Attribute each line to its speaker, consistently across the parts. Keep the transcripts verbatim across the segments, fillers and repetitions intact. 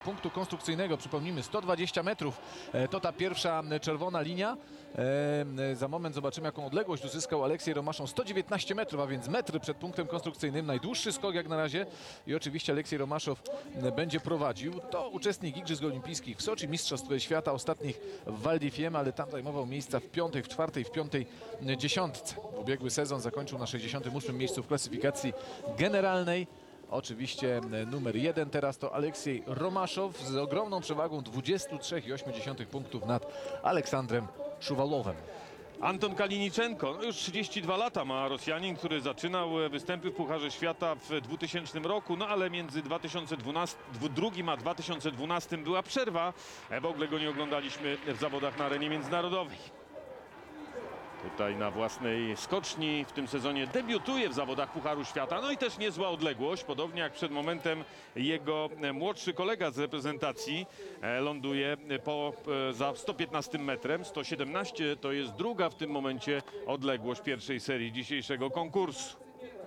Speaker 1: punktu konstrukcyjnego. Przypomnijmy, sto dwadzieścia metrów to ta pierwsza czerwona linia. Za moment zobaczymy, jaką odległość uzyskał Aleksiej Romaszov. sto dziewiętnaście metrów, a więc metry przed punktem konstrukcyjnym. Najdłuższy skok jak na razie i oczywiście Aleksiej Romaszov będzie prowadził. To uczestnik Igrzysk Olimpijskich w Soczi, Mistrzostw Świata ostatnich w Val di Fiemme, ale tam zajmował miejsca w piątej, w czwartej, w piątej dziesiątce. Ubiegły sezon zakończył na sześćdziesiątym ósmym miejscu w klasyfikacji generalnej. Oczywiście numer jeden teraz to Aleksiej Romaszov z ogromną przewagą dwudziestu trzech przecinek osiem punktów nad Aleksandrem Szuwalowem.
Speaker 2: Anton Kaliniczenko, no już trzydzieści dwa lata ma Rosjanin, który zaczynał występy w Pucharze Świata w dwutysięcznym roku, no ale między dwa tysiące dwudziestym a dwa tysiące dwunastym była przerwa. W ogóle go nie oglądaliśmy w zawodach na arenie międzynarodowej. Tutaj na własnej skoczni w tym sezonie debiutuje w zawodach Pucharu Świata. No i też niezła odległość, podobnie jak przed momentem jego młodszy kolega z reprezentacji ląduje po, za sto piętnastym metrem. sto siedemnaście to jest druga w tym momencie odległość pierwszej serii dzisiejszego konkursu.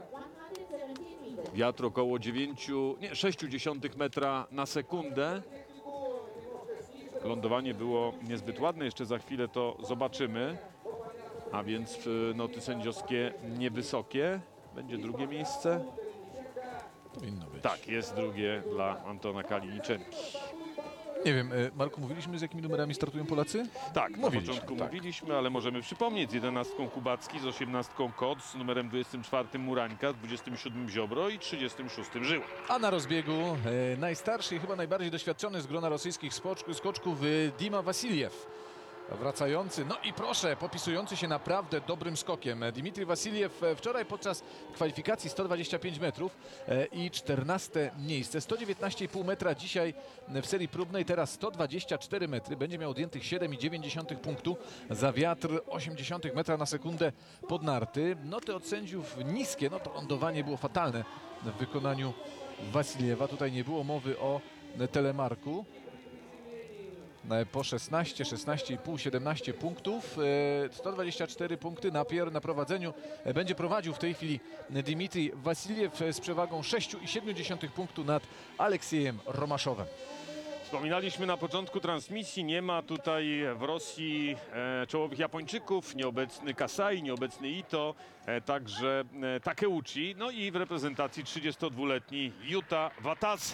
Speaker 2: Wiatr około dziewięć, nie, sześć dziesiątych metra na sekundę. Lądowanie było niezbyt ładne, jeszcze za chwilę to zobaczymy. A więc noty sędziowskie niewysokie. Będzie drugie miejsce?
Speaker 1: Powinno być.
Speaker 2: Tak, jest drugie dla Antona Kaliniczenki.
Speaker 1: Nie wiem, Marku, mówiliśmy, z jakimi numerami startują Polacy?
Speaker 2: Tak, na
Speaker 1: Mówiliśmy,
Speaker 2: początku
Speaker 1: tak.
Speaker 2: mówiliśmy, ale możemy przypomnieć z jedenastką Kubacki, z osiemnastką Kot, z numerem dwudziestym czwartym Murańka, z dwudziestym siódmym Ziobro i trzydziestym szóstym Żyła.
Speaker 1: A na rozbiegu e, najstarszy i chyba najbardziej doświadczony z grona rosyjskich skoczków, skoczków e, Dima Wasiljew. Wracający, no i proszę, popisujący się naprawdę dobrym skokiem. Dmitrij Wasiljew wczoraj podczas kwalifikacji sto dwadzieścia pięć metrów i czternaste miejsce. sto dziewiętnaście i pół metra dzisiaj w serii próbnej, teraz sto dwadzieścia cztery metry. Będzie miał odjętych siedem przecinek dziewięć punktu za wiatr osiemdziesiąt metra na sekundę pod narty. Noty od sędziów niskie, no to lądowanie było fatalne w wykonaniu Wasiljewa. Tutaj nie było mowy o telemarku. Po szesnaście, szesnaście i pół, siedemnaście punktów, sto dwadzieścia cztery punkty na, pier na prowadzeniu. Będzie prowadził w tej chwili Dmitrij Wasiljew z przewagą sześć przecinek siedem punktu nad Aleksiejem Romaszowem.
Speaker 2: Wspominaliśmy na początku transmisji, nie ma tutaj w Rosji e, czołowych Japończyków, nieobecny Kasai, nieobecny Ito, e, także e, Takeuchi, no i w reprezentacji trzydziestodwuletni Yuta Watase.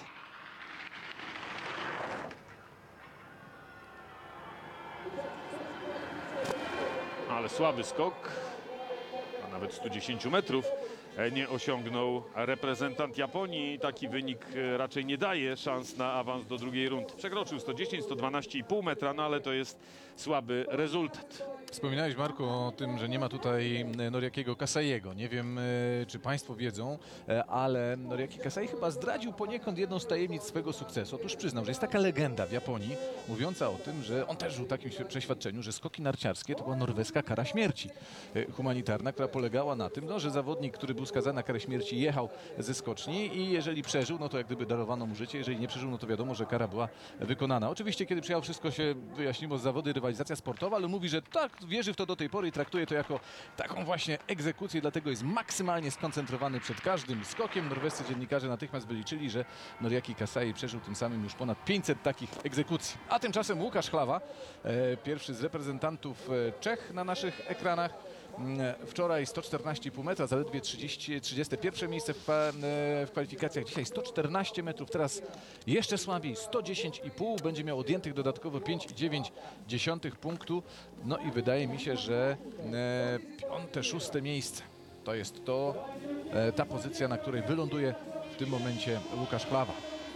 Speaker 2: Ale słaby skok, a nawet sto dziesięć metrów nie osiągnął reprezentant Japonii. Taki wynik raczej nie daje szans na awans do drugiej rundy. Przekroczył sto dziesięć, sto dwanaście i pół metra, no ale to jest słaby rezultat.
Speaker 1: Wspominałeś, Marku, o tym, że nie ma tutaj Noriakiego Kasaiego. Nie wiem, czy Państwo wiedzą, ale Noriaki Kasai chyba zdradził poniekąd jedną z tajemnic swego sukcesu. Otóż przyznał, że jest taka legenda w Japonii mówiąca o tym, że on też żył w takim przeświadczeniu, że skoki narciarskie to była norweska kara śmierci humanitarna, która polegała na tym, no, że zawodnik, który był skazany na karę śmierci, jechał ze skoczni i jeżeli przeżył, no to jak gdyby darowano mu życie. Jeżeli nie przeżył, no to wiadomo, że kara była wykonana. Oczywiście, kiedy przyjechał, wszystko się wyjaśniło z zawody, rywalizacja sportowa, ale mówi, że tak, wierzy w to do tej pory i traktuje to jako taką właśnie egzekucję, dlatego jest maksymalnie skoncentrowany przed każdym skokiem. Norwescy dziennikarze natychmiast wyliczyli, że Noriaki Kasai przeżył tym samym już ponad pięćset takich egzekucji. A tymczasem Łukasz Chlawa, e, pierwszy z reprezentantów Czech na naszych ekranach. Wczoraj sto czternaście i pół metra, zaledwie trzydzieści, trzydzieste pierwsze miejsce w, w kwalifikacjach. Dzisiaj sto czternaście metrów, teraz jeszcze słabiej, sto dziesięć i pół. Będzie miał odjętych dodatkowo pięć przecinek dziewięć punktu. No i wydaje mi się, że e, piąte, szóste miejsce to jest to, e, ta pozycja, na której wyląduje w tym momencie Łukasz Chlawa.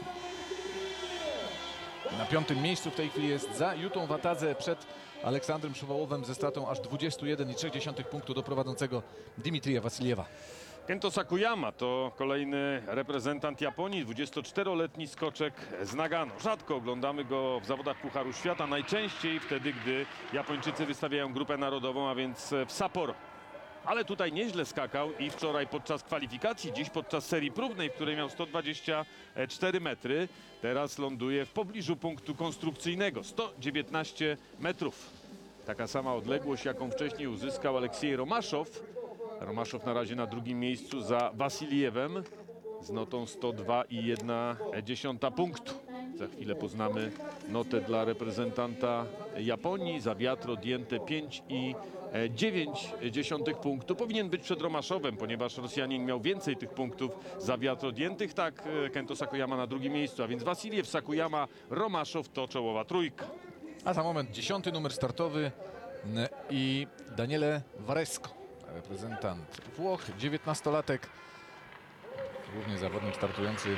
Speaker 1: Na piątym miejscu w tej chwili jest za Jutą Watase przed Aleksandrem Szuwałowem ze stratą aż dwadzieścia jeden przecinek trzy punktu do prowadzącego Dmitrija Wasiljewa.
Speaker 2: Kento Sakuyama to kolejny reprezentant Japonii, dwudziestoczteroletni skoczek z Nagano. Rzadko oglądamy go w zawodach Pucharu Świata, najczęściej wtedy, gdy Japończycy wystawiają grupę narodową, a więc w Sapporo. Ale tutaj nieźle skakał i wczoraj podczas kwalifikacji, dziś podczas serii próbnej, w której miał sto dwadzieścia cztery metry. Teraz ląduje w pobliżu punktu konstrukcyjnego, sto dziewiętnaście metrów. Taka sama odległość, jaką wcześniej uzyskał Aleksiej Romaszov. Romaszov na razie na drugim miejscu za Wasiljewem z notą sto dwa przecinek jeden punktu. Za chwilę poznamy notę dla reprezentanta Japonii. Za wiatr odjęte pięć i dziewięć dziesiątych punktu. Powinien być przed Romaszowem, ponieważ Rosjanin miał więcej tych punktów za wiatr odjętych. Tak, Kento Sakuyama na drugim miejscu, a więc Wasiliew, Sakuyama, Romaszow to czołowa trójka.
Speaker 1: A za moment dziesiąty numer startowy n- i Daniele Varesco, reprezentant Włoch, dziewiętnastolatek, głównie zawodnik startujący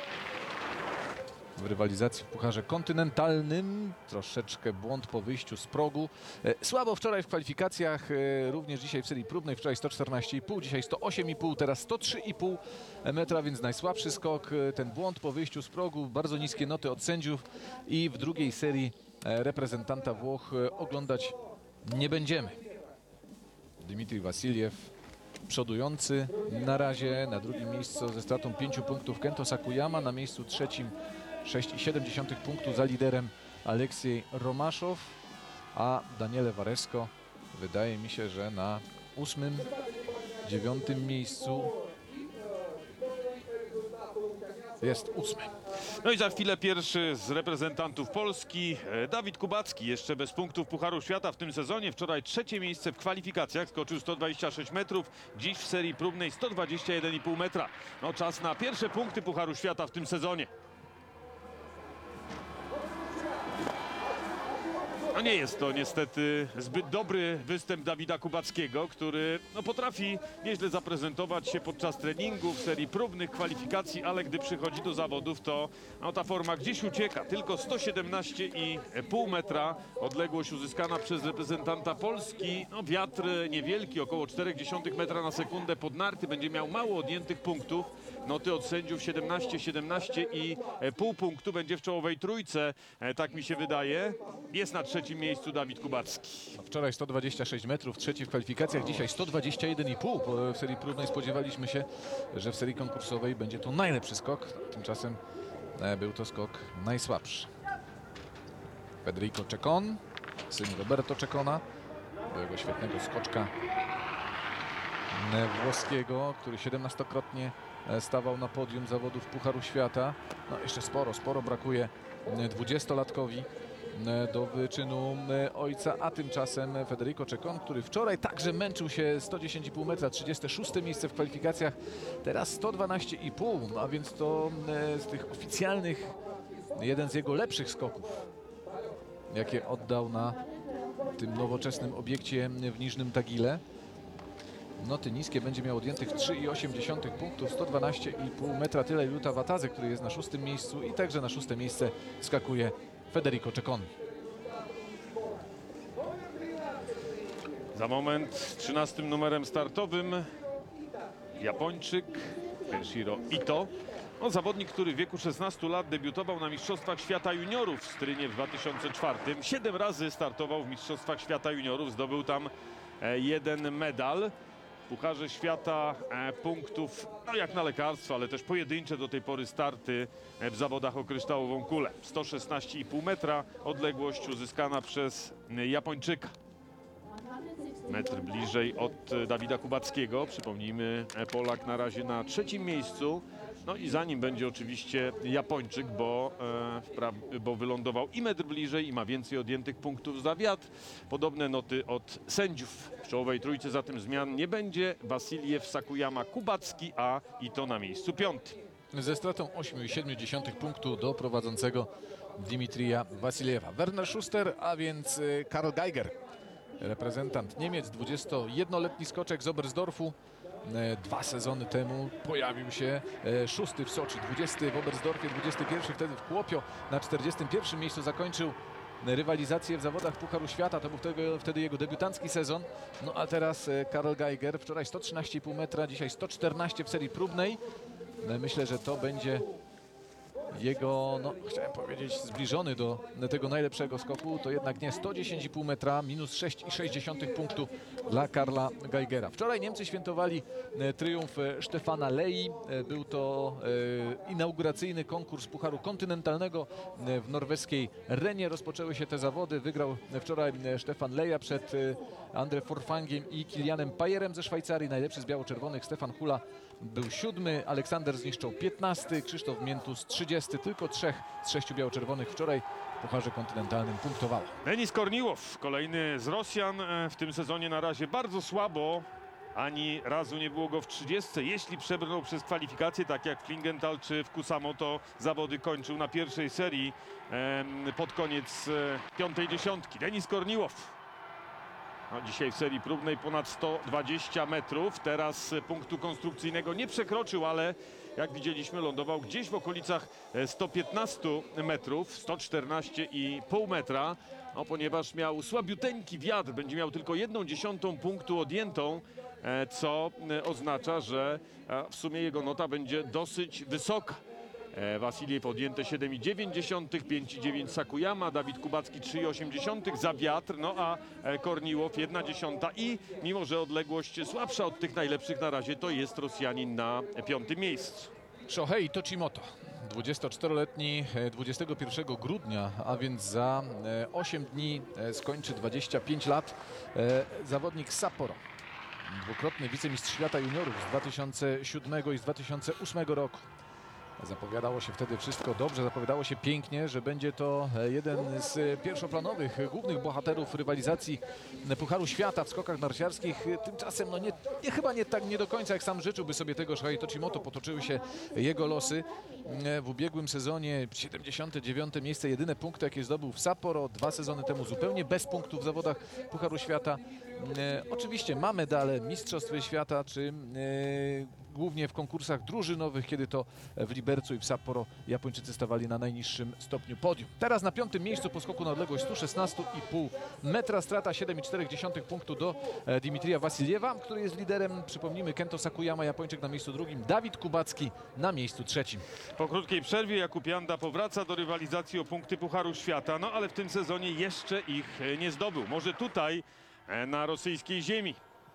Speaker 1: w rywalizacji w Pucharze Kontynentalnym. Troszeczkę błąd po wyjściu z progu. E, Słabo wczoraj w kwalifikacjach, e, również dzisiaj w serii próbnej. Wczoraj sto czternaście i pół, dzisiaj sto osiem i pół, teraz sto trzy i pół metra, więc najsłabszy skok. E, Ten błąd po wyjściu z progu, bardzo niskie noty od sędziów i w drugiej serii e, reprezentanta Włoch e, oglądać nie będziemy. Dmitrij Wasiliew przodujący na razie, na drugim miejscu ze stratą pięciu punktów Kento Sakuyama, na miejscu trzecim sześć i siedem dziesiątych punktu za liderem Aleksiej Romaszow, a Daniele Varesco wydaje mi się, że na ósmym, dziewiątym miejscu. Jest ósmy.
Speaker 2: No i za chwilę pierwszy z reprezentantów Polski, e, Dawid Kubacki, jeszcze bez punktów Pucharu Świata w tym sezonie. Wczoraj trzecie miejsce w kwalifikacjach, skoczył sto dwadzieścia sześć metrów, dziś w serii próbnej sto dwadzieścia jeden i pół metra. No czas na pierwsze punkty Pucharu Świata w tym sezonie. No nie jest to niestety zbyt dobry występ Dawida Kubackiego, który no, potrafi nieźle zaprezentować się podczas treningu, w serii próbnych, kwalifikacji, ale gdy przychodzi do zawodów, to no, ta forma gdzieś ucieka. Tylko sto siedemnaście i pół metra odległość uzyskana przez reprezentanta Polski. No, wiatr niewielki, około cztery dziesiąte metra na sekundę pod narty, będzie miał mało odjętych punktów. Noty od sędziów siedemnaście, siedemnaście i pół punktu, będzie w czołowej trójce, e, tak mi się wydaje. Jest na trzecim miejscu Dawid Kubacki.
Speaker 1: Wczoraj sto dwadzieścia sześć metrów, trzeci w kwalifikacjach, dzisiaj sto dwadzieścia jeden i pół. W serii próbnej spodziewaliśmy się, że w serii konkursowej będzie to najlepszy skok. Tymczasem e, był to skok najsłabszy. Federico Ceccon, syn Roberto Ceccona, byłego świetnego skoczka e, włoskiego, który siedemnastokrotnie e, stawał na podium zawodów Pucharu Świata. No jeszcze sporo, sporo brakuje e, dwudziestolatkowi e, do wyczynu e, ojca, a tymczasem Federico Ceccon, który wczoraj także męczył się sto dziesięć i pół metra, trzydzieste szóste miejsce w kwalifikacjach, teraz sto dwanaście i pół, a więc to e, z tych oficjalnych jeden z jego lepszych skoków, jakie oddał na tym nowoczesnym obiekcie w Niżnym Tagile. Noty niskie, będzie miał odjętych trzy i osiem dziesiątych punktów, sto dwanaście i pół metra, tyle Iluta Watadze, który jest na szóstym miejscu, i także na szóste miejsce skakuje Federico Ceccon.
Speaker 2: Za moment z trzynastym numerem startowym Japończyk Kenshiro Ito. No, zawodnik, który w wieku szesnastu lat debiutował na Mistrzostwach Świata Juniorów w Strynie w dwa tysiące czwartym. Siedem razy startował w Mistrzostwach Świata Juniorów, zdobył tam e, jeden medal. W Pucharze Świata e, punktów, no jak na lekarstwo, ale też pojedyncze do tej pory starty e, w zawodach o kryształową kulę. sto szesnaście i pół metra odległość uzyskana przez e, Japończyka. Metr bliżej od e, Dawida Kubackiego. Przypomnijmy, e, Polak na razie na trzecim miejscu. No i za nim będzie oczywiście Japończyk, bo, e, wpra- bo wylądował i metr bliżej i ma więcej odjętych punktów za wiatr. Podobne noty od sędziów. W czołowej trójce zatem zmian nie będzie. Wasiliew, Sakuyama, Kubacki, a Ito na miejscu piątym.
Speaker 1: Ze stratą osiem i siedem dziesiątych punktu do prowadzącego Dimitrija Wasiliewa. Werner Schuster, a więc y, Karl Geiger, reprezentant Niemiec, dwudziestojednoletni skoczek z Oberstdorfu. E, Dwa sezony temu pojawił się e, szósty w Soczi, dwudziesty w Oberstdorfie, dwudziesty pierwszy wtedy w Kłopio. Na czterdziestym pierwszym miejscu zakończył rywalizację w zawodach Pucharu Świata. To był wtedy, wtedy jego debiutancki sezon. No a teraz e, Karl Geiger, wczoraj sto trzynaście i pół metra, dzisiaj sto czternaście w serii próbnej. E, Myślę, że to będzie jego, no chciałem powiedzieć, zbliżony do tego najlepszego skoku, to jednak nie. sto dziesięć i pół metra, minus sześć i sześć dziesiątych punktu dla Karla Geigera. Wczoraj Niemcy świętowali e, triumf e, Stefana Lei. E, był to e, inauguracyjny konkurs Pucharu Kontynentalnego e, w norweskiej Renie. Rozpoczęły się te zawody. Wygrał e, wczoraj e, Stefan Leja przed e, Andre Forfangiem i Kilianem Pajerem ze Szwajcarii. Najlepszy z biało-czerwonych Stefan Hula był siódmy, Aleksander Zniszczał piętnasty, Krzysztof Miętus trzydziesty. czternasty, tylko trzech z sześciu biało-czerwonych wczoraj w Pucharze Kontynentalnym punktowało.
Speaker 2: Denis Korniłow, kolejny z Rosjan, e, w tym sezonie na razie bardzo słabo. Ani razu nie było go w trzydziestce. Jeśli przebrnął przez kwalifikacje, tak jak w Klingenthal czy w Kusamo, to zawody kończył na pierwszej serii em, pod koniec e, piątej dziesiątki. Denis Korniłow. No, dzisiaj w serii próbnej ponad sto dwadzieścia metrów. Teraz e, punktu konstrukcyjnego nie przekroczył, ale jak widzieliśmy, lądował gdzieś w okolicach e, sto piętnaście metrów, sto czternaście i pół metra. No, ponieważ miał słabiuteńki wiatr, będzie miał tylko jedną dziesiątą punktu odjętą, e, co e, oznacza, że e, w sumie jego nota będzie dosyć wysoka. E, Wasiliew odjęte siedem i dziewięć dziesiątych, pięć i dziewięć Sakujama, Dawid Kubacki trzy i osiem dziesiątych za wiatr, no a e, Korniłow jedna dziesiąta i mimo, że odległość słabsza od tych najlepszych na razie, to jest Rosjanin na piątym miejscu.
Speaker 1: Shohei Tochimoto, dwudziestoczteroletni, e, dwudziestego pierwszego grudnia, a więc za e, osiem dni e, skończy dwadzieścia pięć lat. E, Zawodnik z Sapporo, dwukrotny wicemistrz świata juniorów z dwa tysiące siódmego i z dwa tysiące ósmego roku. Zapowiadało się wtedy wszystko dobrze, zapowiadało się pięknie, że będzie to jeden z pierwszoplanowych, głównych bohaterów rywalizacji Pucharu Świata w skokach narciarskich. Tymczasem no nie, nie, chyba nie tak nie do końca jak sam życzyłby sobie tego Shohei Tochimoto, potoczyły się jego losy. W ubiegłym sezonie siedemdziesiąte dziewiąte miejsce, jedyne punkty jakie zdobył w Sapporo, dwa sezony temu zupełnie bez punktów w zawodach Pucharu Świata. E, oczywiście ma medale Mistrzostw Świata, czy e, głównie w konkursach drużynowych, kiedy to w Libercu i w Sapporo Japończycy stawali na najniższym stopniu podium. Teraz na piątym miejscu po skoku na odległość sto szesnaście i pół metra, strata siedem i cztery dziesiątych punktu do e, Dimitrija Wasiliewa, który jest liderem. Przypomnijmy, Kento Sakuyama, Japończyk na miejscu drugim, Dawid Kubacki na miejscu trzecim.
Speaker 2: Po krótkiej przerwie Jakub Janda powraca do rywalizacji o punkty Pucharu Świata, no ale w tym sezonie jeszcze ich e, nie zdobył. Może tutaj e, na rosyjskiej ziemi.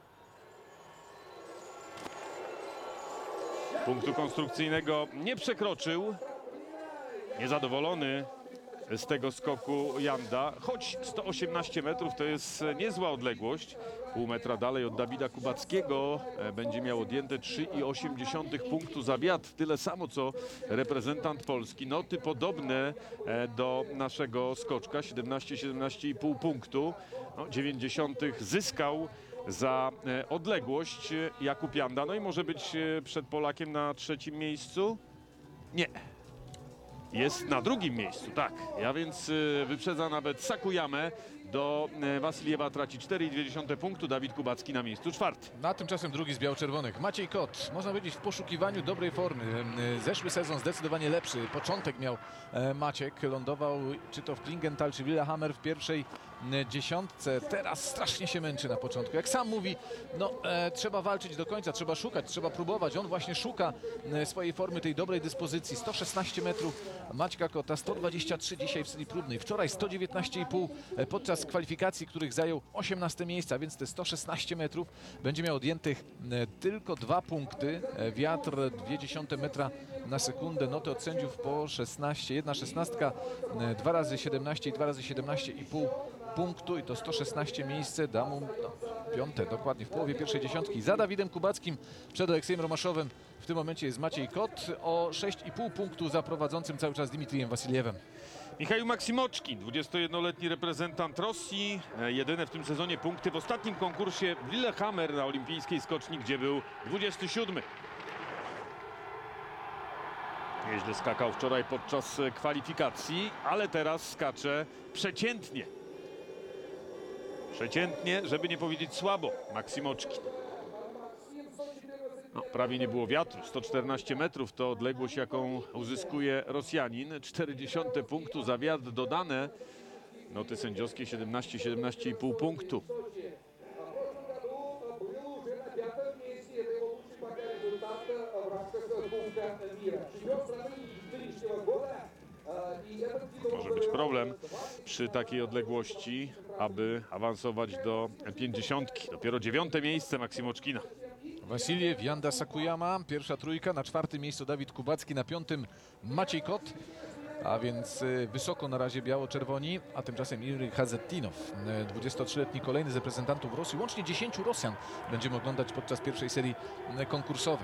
Speaker 2: Punktu konstrukcyjnego nie przekroczył. Niezadowolony z tego skoku Janda, choć sto osiemnaście metrów to jest niezła odległość. Pół metra dalej od Dawida Kubackiego e, będzie miał odjęte trzy i osiem dziesiątych punktu za wiatr. Tyle samo co reprezentant Polski. Noty podobne e, do naszego skoczka, siedemnaście siedemnaście i pół punktu. No, dziewięćdziesiąt zyskał za e, odległość e, Jakub Janda. No i może być e, przed Polakiem na trzecim miejscu? Nie. Jest na drugim miejscu, tak. Ja więc y, wyprzedza nawet Sakuyamę. Do y, Wasiliewa traci cztery i dwie dziesiąte punktu, Dawid Kubacki na miejscu czwartym.
Speaker 1: Na tymczasem drugi z biało-czerwonych, Maciej Kot, można powiedzieć w poszukiwaniu dobrej formy. Zeszły sezon zdecydowanie lepszy. Początek miał e, Maciek, lądował czy to w Klingenthal, czy Lillehammer w pierwszej e, dziesiątce. Teraz strasznie się męczy na początku. Jak sam mówi, no e, trzeba walczyć do końca, trzeba szukać, trzeba próbować. On właśnie szuka e, swojej formy, tej dobrej dyspozycji. sto szesnaście metrów Maćka Kota, sto dwadzieścia trzy dzisiaj w serii próbnej. Wczoraj sto dziewiętnaście i pół e, podczas kwalifikacji, których zajął osiemnaste miejsca, więc te sto szesnaście metrów będzie miał odjętych e, tylko dwa punkty. E, wiatr dwie dziesiąte metra na sekundę. Noty od sędziów po szesnaście, jedna szesnastka, e, dwa razy siedemnaście i dwa razy siedemnaście i pół punktu i to sto szesnaście miejsce da mu no, piąte, dokładnie w połowie pierwszej dziesiątki. Za Dawidem Kubackim przed Aleksiejem Romaszowem w tym momencie jest Maciej Kot, o sześć i pół punktu za prowadzącym cały czas Dimitrijem Wasiliewem.
Speaker 2: Michał Maksimoczki, dwudziestojednoletni reprezentant Rosji, e, jedyne w tym sezonie punkty w ostatnim konkursie w Lillehammer na olimpijskiej skoczni, gdzie był dwudziesty siódmy. Nieźle skakał wczoraj podczas e, kwalifikacji, ale teraz skacze przeciętnie. Przeciętnie, żeby nie powiedzieć słabo, Maksimoczki. No, prawie nie było wiatru. sto czternaście metrów to odległość, jaką uzyskuje Rosjanin. czterdzieści punktu za wiatr dodane. Noty sędziowskie siedemnaście siedemnaście i pół punktu. Może być problem przy takiej odległości, aby awansować do pięćdziesiątki. Dopiero dziewiąte miejsce Maksimoczkina.
Speaker 1: Wasiliew, Janda, Sakuyama, pierwsza trójka, na czwartym miejscu Dawid Kubacki, na piątym Maciej Kot, a więc y, wysoko na razie biało-czerwoni, a tymczasem Juri Hazettinow, y, dwudziestotrzyletni, kolejny z reprezentantów Rosji, łącznie dziesięciu Rosjan będziemy oglądać podczas pierwszej serii y, konkursowej.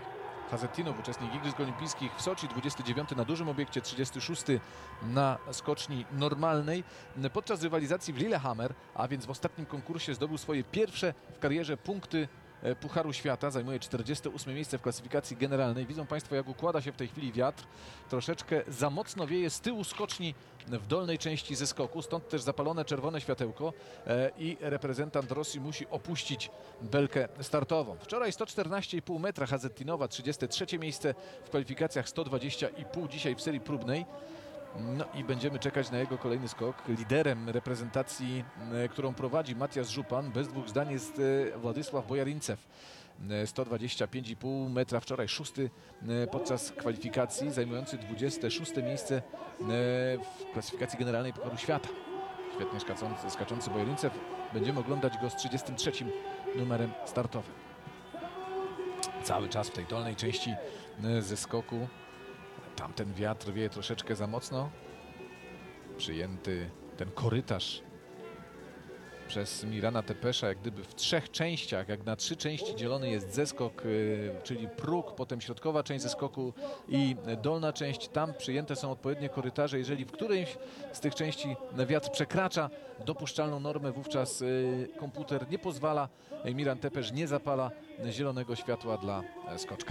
Speaker 1: Hazettinow, uczestnik Igrzysk Olimpijskich w Soczi, dwudziesty dziewiąty na dużym obiekcie, trzydziesty szósty na skoczni normalnej. Podczas rywalizacji w Lillehammer, a więc w ostatnim konkursie, zdobył swoje pierwsze w karierze punkty Pucharu Świata. Zajmuje czterdzieste ósme miejsce w klasyfikacji generalnej. Widzą Państwo, jak układa się w tej chwili wiatr. Troszeczkę za mocno wieje z tyłu skoczni w dolnej części zeskoku, stąd też zapalone czerwone światełko i reprezentant Rosji musi opuścić belkę startową. Wczoraj sto czternaście i pół metra Hazettinowa, trzydzieste trzecie miejsce w kwalifikacjach, sto dwadzieścia i pół dzisiaj w serii próbnej. No i będziemy czekać na jego kolejny skok. Liderem reprezentacji, którą prowadzi Matias Żupan, bez dwóch zdań, jest Władysław Bojarincew. sto dwadzieścia pięć i pół metra wczoraj, szósty podczas kwalifikacji, zajmujący dwudzieste szóste miejsce w klasyfikacji generalnej Pucharu Świata. Świetnie skaczący, skaczący Bojarincew. Będziemy oglądać go z trzydziestym trzecim numerem startowym. Cały czas w tej dolnej części zeskoku. Tamten wiatr wieje troszeczkę za mocno. Przyjęty ten korytarz przez Mirana Tepesza, jak gdyby w trzech częściach, jak na trzy części dzielony jest zeskok, czyli próg, potem środkowa część zeskoku i dolna część. Tam przyjęte są odpowiednie korytarze. Jeżeli w którejś z tych części wiatr przekracza dopuszczalną normę, wówczas komputer nie pozwala, Miran Tepesz nie zapala zielonego światła dla skoczka.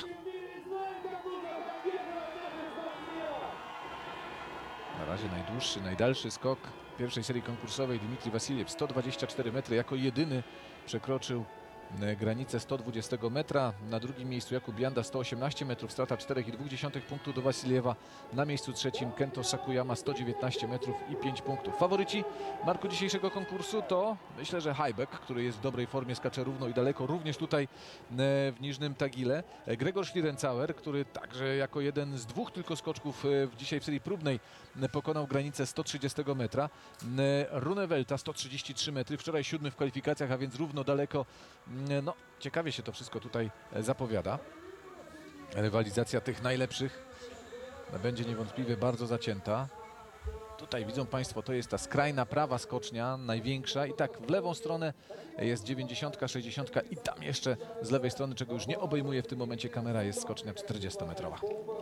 Speaker 1: Na razie najdłuższy, najdalszy skok pierwszej serii konkursowej Dmitrij Wasiljew, sto dwadzieścia cztery metry, jako jedyny przekroczył granicę sto dwadzieścia metra. Na drugim miejscu Jakub Janda, sto osiemnaście metrów, strata cztery i dwa dziesiąte punktu do Wasiljewa. Na miejscu trzecim Kento Sakuyama, sto dziewiętnaście metrów i pięć punktów. Faworyci, Marku, dzisiejszego konkursu to myślę, że Hajbek, który jest w dobrej formie, skacze równo i daleko, również tutaj w Niżnym Tagile. Gregor Schlierencauer, który także jako jeden z dwóch tylko skoczków w dzisiaj w serii próbnej pokonał granicę sto trzydzieści metra. Rune Welta, sto trzydzieści trzy metry, wczoraj siódmy w kwalifikacjach, a więc równo daleko. No, ciekawie się to wszystko tutaj zapowiada. Rywalizacja tych najlepszych będzie niewątpliwie bardzo zacięta. Tutaj widzą Państwo, to jest ta skrajna prawa skocznia, największa, i tak w lewą stronę jest dziewięćdziesiątka, sześćdziesiątka i tam jeszcze z lewej strony, czego już nie obejmuje w tym momencie kamera, jest skocznia czterdziestometrowa.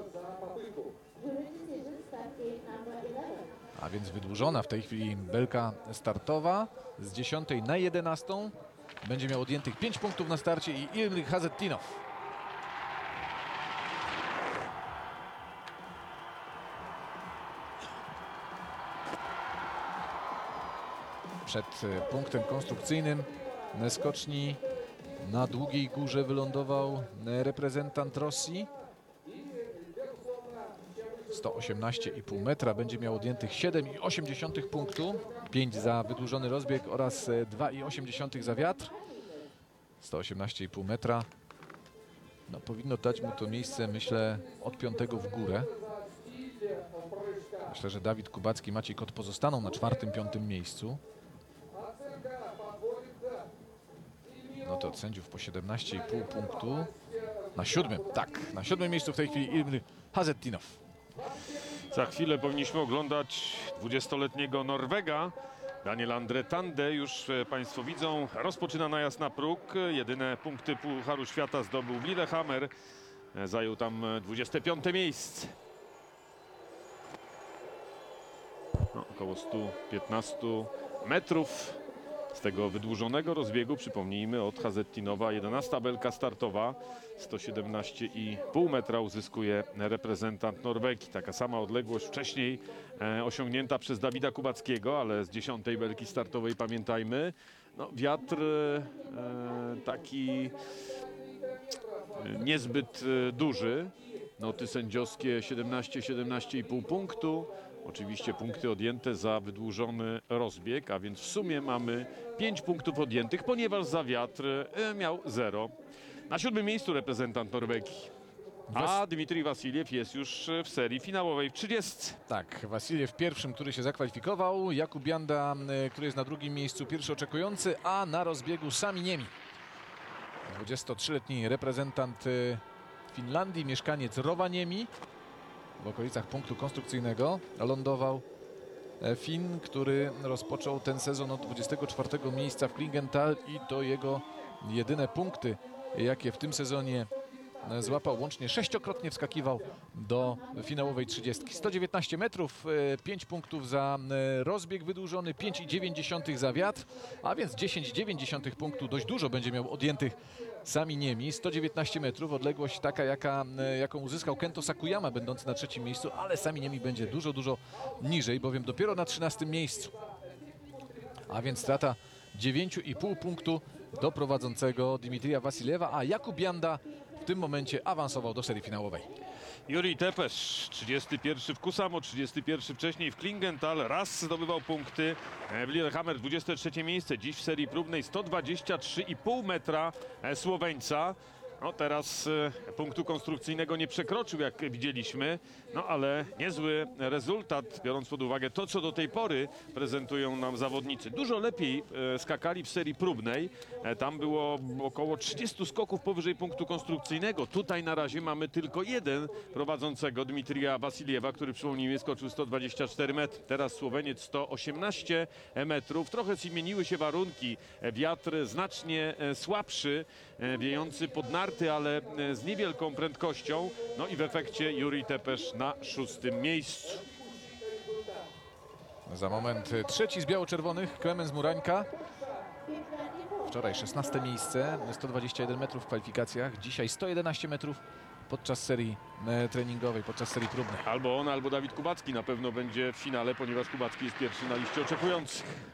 Speaker 1: A więc wydłużona w tej chwili belka startowa z dziesiątej na jedenastą. Będzie miał odjętych pięć punktów na starcie i Imrich Hazettinow. Przed punktem konstrukcyjnym skoczni na Długiej Górze wylądował reprezentant Rosji. sto osiemnaście i pół metra, będzie miał odjętych siedem i osiem dziesiątych punktu, pięć za wydłużony rozbieg oraz dwa i osiem dziesiątych za wiatr. sto osiemnaście i pół metra. No, powinno dać mu to miejsce, myślę, od piątego w górę. Myślę, że Dawid Kubacki, Maciej Kot pozostaną na czwartym, piątym miejscu. No to od sędziów po siedemnaście i pół punktu. Na siódmym, tak, na siódmym miejscu w tej chwili Imrich Hazettinow.
Speaker 2: Za chwilę powinniśmy oglądać dwudziestoletniego Norwega. Daniel Andre Tande, już Państwo widzą, rozpoczyna najazd na próg. Jedyne punkty Pucharu Świata zdobył w Lillehammer. Zajął tam dwudzieste piąte miejsce. No, około stu piętnastu metrów z tego wydłużonego rozbiegu, przypomnijmy, od Hazettinowa jedenasta belka startowa, sto siedemnaście i pół metra uzyskuje reprezentant Norwegii. Taka sama odległość wcześniej e, osiągnięta przez Dawida Kubackiego, ale z dziesiątej belki startowej, pamiętajmy. No, wiatr e, taki e, niezbyt e, duży. Noty sędziowskie siedemnaście, siedemnaście i pół punktu. Oczywiście punkty odjęte za wydłużony rozbieg, a więc w sumie mamy pięć punktów odjętych, ponieważ za wiatr miał zero. Na siódmym miejscu reprezentant Norwegii. A Dmitrij Wasiljew jest już w serii finałowej w trzydziestce.
Speaker 1: Tak, Wasiljew pierwszym, który się zakwalifikował. Jakub Janda, który jest na drugim miejscu, pierwszy oczekujący, a na rozbiegu sami Niemi. dwudziestotrzyletni reprezentant Finlandii, mieszkaniec Rovaniemi. W okolicach punktu konstrukcyjnego lądował Fin, który rozpoczął ten sezon od dwudziestego czwartego miejsca w Klingenthal i to jego jedyne punkty, jakie w tym sezonie e, złapał, łącznie sześciokrotnie wskakiwał do finałowej trzydziestki. sto dziewiętnaście metrów, e, pięć punktów za e, rozbieg wydłużony, pięć i dziewięć dziesiątych za wiatr, a więc dziesięć i dziewięć dziesiątych punktu dość dużo będzie miał odjętych Sami Niemi. sto dziewiętnaście metrów, odległość taka, jaka, e, jaką uzyskał Kento Sakuyama, będący na trzecim miejscu, ale Sami Niemi będzie dużo, dużo niżej, bowiem dopiero na trzynastym miejscu. A więc strata dziewięć i pół punktu do prowadzącego Dimitrija Wasiliewa, a Jakub Janda w tym momencie awansował do serii finałowej.
Speaker 2: Juri Tepesz, trzydziesty pierwszy w Kusamo, trzydziesty pierwszy wcześniej w Klingenthal, raz zdobywał punkty. W Lillehammer dwudzieste trzecie miejsce, dziś w serii próbnej sto dwadzieścia trzy i pół metra Słoweńca. No teraz e, punktu konstrukcyjnego nie przekroczył, jak widzieliśmy, no ale niezły rezultat, biorąc pod uwagę to, co do tej pory prezentują nam zawodnicy. Dużo lepiej e, skakali w serii próbnej, e, tam było około trzydziestu skoków powyżej punktu konstrukcyjnego. Tutaj na razie mamy tylko jeden prowadzącego, Dmitrija Wasiliewa, który przypomnijmy skoczył sto dwadzieścia cztery metry. Teraz Słoweniec sto osiemnaście metrów. Trochę zmieniły się warunki, e, wiatr znacznie e, słabszy, e, wiejący pod narty, ale z niewielką prędkością. No i w efekcie Juri Tepesz na szóstym miejscu.
Speaker 1: Za moment trzeci z biało-czerwonych, Klemens Murańka. Wczoraj szesnaste miejsce, sto dwadzieścia jeden metrów w kwalifikacjach. Dzisiaj sto jedenaście metrów podczas serii e, treningowej, podczas serii próbnej.
Speaker 2: Albo on, albo Dawid Kubacki na pewno będzie w finale, ponieważ Kubacki jest pierwszy na liście oczekujących.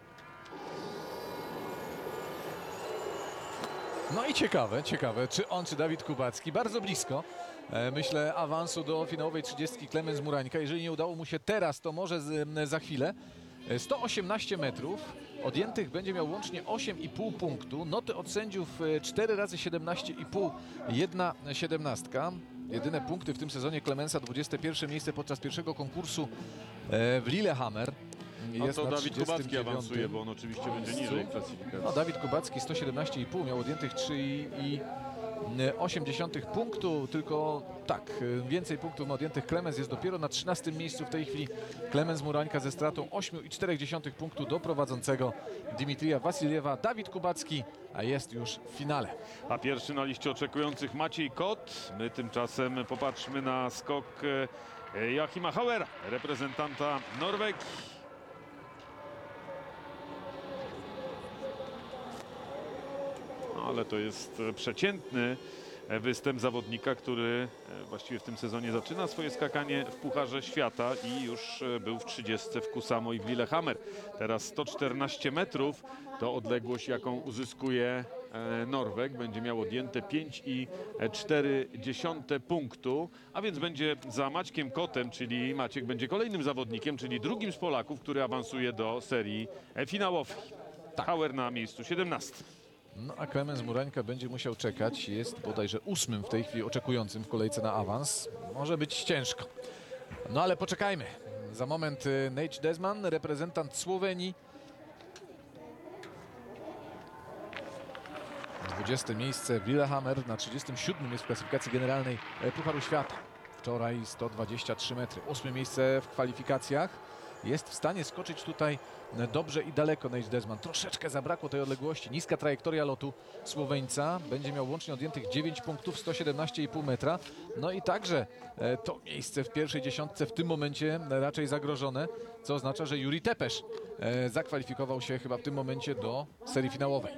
Speaker 1: No i ciekawe, ciekawe, czy on, czy Dawid Kubacki, bardzo blisko, e, myślę, awansu do finałowej trzydziestki Klemens Murańka. Jeżeli nie udało mu się teraz, to może z, e, za chwilę. E, sto osiemnaście metrów, odjętych będzie miał łącznie osiem i pół punktu. Noty od sędziów e, cztery razy siedemnaście i pół, jedna siedemnastka. Jedyne punkty w tym sezonie Klemensa, dwudzieste pierwsze miejsce podczas pierwszego konkursu e, w Lillehammer.
Speaker 2: No
Speaker 1: Jest
Speaker 2: to
Speaker 1: na
Speaker 2: Dawid Kubacki
Speaker 1: trzydziestym dziewiątym
Speaker 2: awansuje, bo on oczywiście będzie niżej w klasyfikacji.
Speaker 1: No, Dawid Kubacki sto siedemnaście i pół miał odjętych trzy i osiem dziesiątych punktu, tylko tak, więcej punktów ma odjętych Klemens, jest dopiero na trzynastym miejscu w tej chwili Klemens Murańka ze stratą osiem i cztery dziesiątych punktu do prowadzącego Dimitrija Wasiliewa. Dawid Kubacki, a jest już w finale.
Speaker 2: A pierwszy na liście oczekujących Maciej Kot. My tymczasem popatrzmy na skok e, Joachima Hauera, reprezentanta Norwegii. Ale to jest przeciętny występ zawodnika, który właściwie w tym sezonie zaczyna swoje skakanie w Pucharze Świata i już był w trzydziestce w Kusamo i w Lillehammer. Teraz sto czternaście metrów to odległość, jaką uzyskuje Norweg. Będzie miał odjęte pięć i cztery dziesiąte punktu, a więc będzie za Maćkiem Kotem, czyli Maciek będzie kolejnym zawodnikiem, czyli drugim z Polaków, który awansuje do serii finałowej.
Speaker 1: Tak.
Speaker 2: Hauer na miejscu siedemnastym.
Speaker 1: No a Klemens Murańka będzie musiał czekać, jest bodajże ósmym w tej chwili oczekującym w kolejce na awans. Może być ciężko. No ale poczekajmy. Za moment y, Nate Desman, reprezentant Słowenii. dwudzieste miejsce w Lillehammer, na trzydziestym siódmym jest w klasyfikacji generalnej e, Pucharu Świata. Wczoraj sto dwadzieścia trzy metry, ósme miejsce w kwalifikacjach. Jest w stanie skoczyć tutaj dobrze i daleko Nate Desman. Troszeczkę zabrakło tej odległości. Niska trajektoria lotu Słoweńca. Będzie miał łącznie odjętych dziewięć punktów, sto siedemnaście i pół metra. No i także e, to miejsce w pierwszej dziesiątce w tym momencie raczej zagrożone, co oznacza, że Juri Tepesz e, zakwalifikował się chyba w tym momencie do serii finałowej.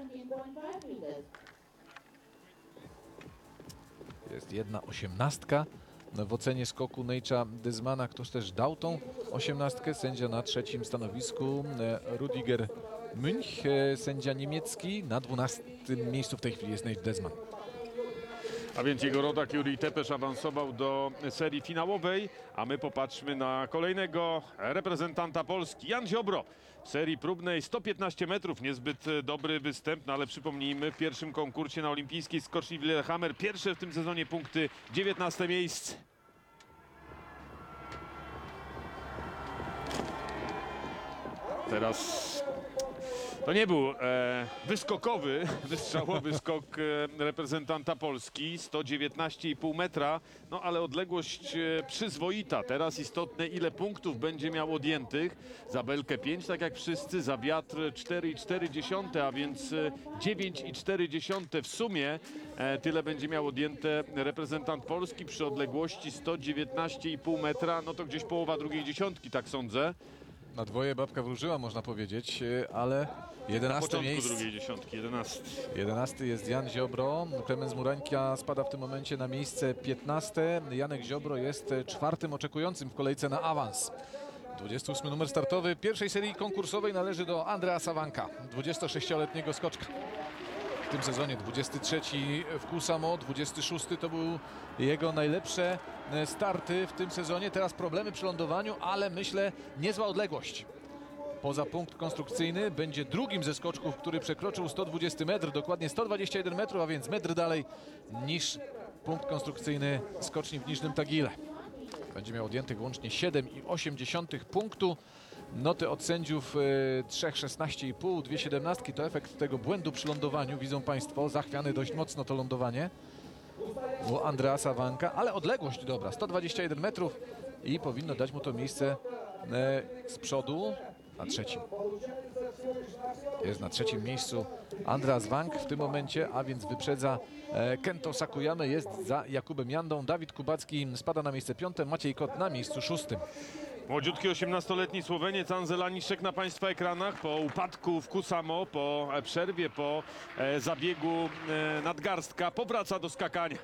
Speaker 1: Jest jedna osiemnastka w ocenie skoku Nate'a Desmana. Ktoś też dał tą osiemnastkę. Sędzia na trzecim stanowisku Rudiger Münch, sędzia niemiecki. Na dwunastym miejscu w tej chwili jest Nate Desman.
Speaker 2: A więc jego rodak Juri Tepesz awansował do serii finałowej, a my popatrzmy na kolejnego reprezentanta Polski, Jan Ziobro. W serii próbnej sto piętnaście metrów, niezbyt dobry występ, no ale przypomnijmy, w pierwszym konkursie na olimpijskiej skoczni w Lillehammer pierwsze w tym sezonie punkty, dziewiętnaste miejsce. Teraz To nie był e, wyskokowy, wystrzałowy skok e, reprezentanta Polski, sto dziewiętnaście i pół metra, no ale odległość e, przyzwoita. Teraz istotne, ile punktów będzie miał odjętych. Za belkę pięć, tak jak wszyscy, za wiatr cztery i cztery dziesiąte, a więc e, dziewięć i cztery dziesiąte w sumie. E, tyle będzie miał odjęte reprezentant Polski przy odległości sto dziewiętnaście i pół metra, no to gdzieś połowa drugiej dziesiątki, tak sądzę.
Speaker 1: Na dwoje babka wróżyła, można powiedzieć, ale
Speaker 2: Na
Speaker 1: jedenaste
Speaker 2: początku
Speaker 1: miejsce.
Speaker 2: drugiej dziesiątki, jedenasty.
Speaker 1: jedenasty jest Jan Ziobro, Klemens Murańka spada w tym momencie na miejsce piętnaste. Janek Ziobro jest czwartym oczekującym w kolejce na awans. dwudziesty ósmy numer startowy pierwszej serii konkursowej należy do Andreasa Wanka, dwudziestosześcioletniego skoczka. W tym sezonie dwudziesty trzeci w Kusamo, dwudziesty szósty to był jego najlepsze starty w tym sezonie. Teraz problemy przy lądowaniu, ale myślę niezła odległość. Poza punkt konstrukcyjny będzie drugim ze skoczków, który przekroczył sto dwudziesty metr, dokładnie sto dwadzieścia jeden metrów, a więc metr dalej niż punkt konstrukcyjny skoczni w Niżnym Tagile. Będzie miał odjętych łącznie siedem i osiem dziesiątych punktu. Noty od sędziów trzy szesnaście i pół, dwie siedemnastki to efekt tego błędu przy lądowaniu. Widzą Państwo, zachwiane dość mocno to lądowanie u Andreasa Wanka, ale odległość dobra, sto dwadzieścia jeden metrów i powinno dać mu to miejsce e, z przodu na trzecim. Jest na trzecim miejscu Andreas Wank w tym momencie, a więc wyprzedza e, Kento Sakuyamę, jest za Jakubem Jandą. Dawid Kubacki spada na miejsce piąte, Maciej Kot na miejscu szóstym.
Speaker 2: Młodziutki osiemnastoletni Słoweniec Anze Laniszek na Państwa ekranach po upadku w Kusamo, po e, przerwie, po e, zabiegu e, nadgarstka powraca do skakania.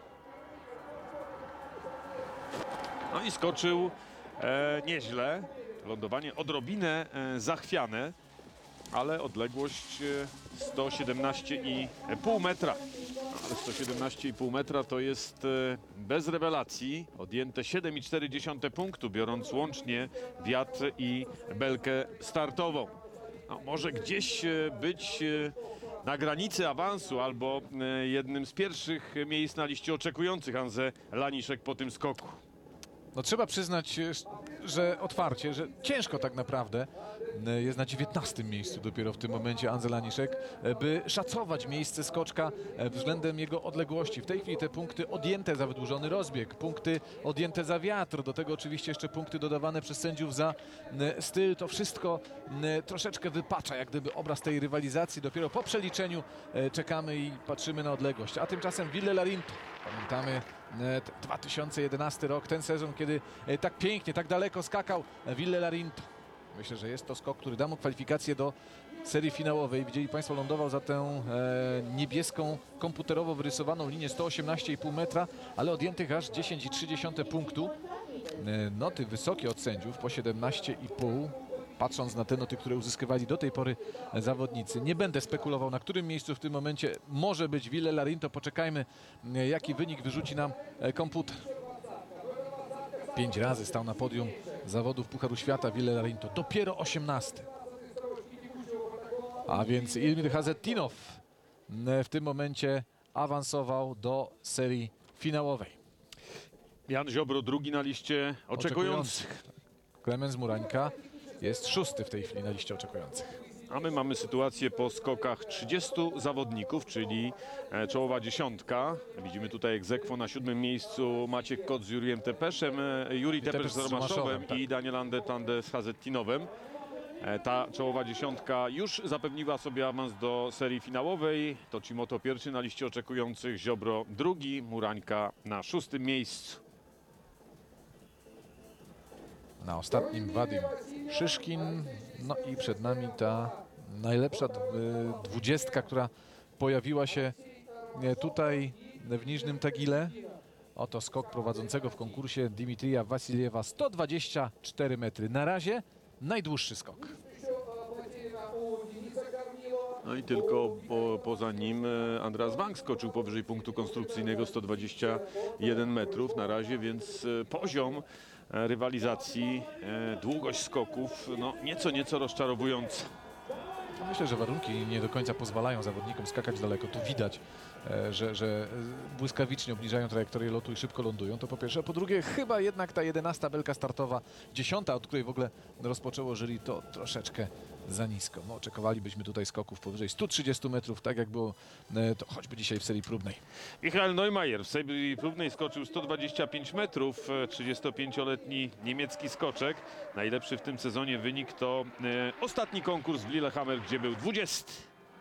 Speaker 2: No i skoczył e, nieźle. Lądowanie odrobinę e, zachwiane, ale odległość e, sto siedemnaście i pół metra. No, ale sto siedemnaście i pół metra to jest e, bez rewelacji odjęte siedem i cztery dziesiąte punktu, biorąc łącznie wiatr i belkę startową. No, może gdzieś e, być e, na granicy awansu albo e, jednym z pierwszych miejsc na liście oczekujących Anze Laniszek po tym skoku.
Speaker 1: No trzeba przyznać, że otwarcie, że ciężko tak naprawdę jest na dziewiętnastym miejscu dopiero w tym momencie Anze Laniszek, by szacować miejsce skoczka względem jego odległości. W tej chwili te punkty odjęte za wydłużony rozbieg, punkty odjęte za wiatr, do tego oczywiście jeszcze punkty dodawane przez sędziów za styl. To wszystko troszeczkę wypacza jak gdyby obraz tej rywalizacji. Dopiero po przeliczeniu czekamy i patrzymy na odległość. A tymczasem Ville Larinto. Pamiętamy dwa tysiące jedenasty rok, ten sezon, kiedy tak pięknie, tak daleko skakał Ville Larinto. Myślę, że jest to skok, który da mu kwalifikację do serii finałowej. Widzieli Państwo, lądował za tę e, niebieską, komputerowo wyrysowaną linię sto osiemnaście i pół metra, ale odjętych aż dziesięć i trzy dziesiąte punktu. E, noty wysokie od sędziów po siedemnaście i pół. Patrząc na te noty, które uzyskiwali do tej pory zawodnicy. Nie będę spekulował, na którym miejscu w tym momencie może być Ville Larinto. Poczekajmy, jaki wynik wyrzuci nam komputer. Pięć razy stał na podium zawodów Pucharu Świata Ville Larinto. Dopiero osiemnasty. A więc Ilmir Hazetinow w tym momencie awansował do serii finałowej.
Speaker 2: Jan Ziobro drugi na liście oczekujących.
Speaker 1: Klemens Murańka jest szósty w tej chwili na liście oczekujących.
Speaker 2: A my mamy sytuację po skokach trzydziestu zawodników, czyli e, czołowa dziesiątka. Widzimy tutaj ex aequo na siódmym miejscu Maciek Kot z Jurijem Tepeszem, e, Juri Tepesz z Romaszowem
Speaker 1: tak.
Speaker 2: i Daniel Ande-Tande z Hazettinowem. E, ta czołowa dziesiątka już zapewniła sobie awans do serii finałowej. To Cimoto pierwszy na liście oczekujących, Ziobro drugi, Murańka na szóstym miejscu.
Speaker 1: Na ostatnim Wadim Szyszkin. No i przed nami ta najlepsza dwudziestka, która pojawiła się tutaj w Niżnym Tagile. Oto skok prowadzącego w konkursie Dimitrija Wasiliewa, sto dwadzieścia cztery metry. Na razie najdłuższy skok.
Speaker 2: No i tylko po, poza nim e, Andreas Wank skoczył powyżej punktu konstrukcyjnego sto dwadzieścia jeden metrów na razie, więc e, poziom e, rywalizacji, e, długość skoków, no nieco, nieco rozczarowująca.
Speaker 1: Myślę, że warunki nie do końca pozwalają zawodnikom skakać daleko. Tu widać, e, że, że błyskawicznie obniżają trajektorię lotu i szybko lądują. To po pierwsze. A po drugie, chyba jednak ta jedenasta belka startowa, dziesiąta, od której w ogóle rozpoczęło jury, to troszeczkę za nisko. No, oczekowalibyśmy tutaj skoków powyżej stu trzydziestu metrów, tak jak było e, to choćby dzisiaj w serii próbnej.
Speaker 2: Michael Neumayer w serii próbnej skoczył sto dwadzieścia pięć metrów, e, trzydziestopięcioletni niemiecki skoczek. Najlepszy w tym sezonie wynik to e, ostatni konkurs w Lillehammer, gdzie był dwudziesty.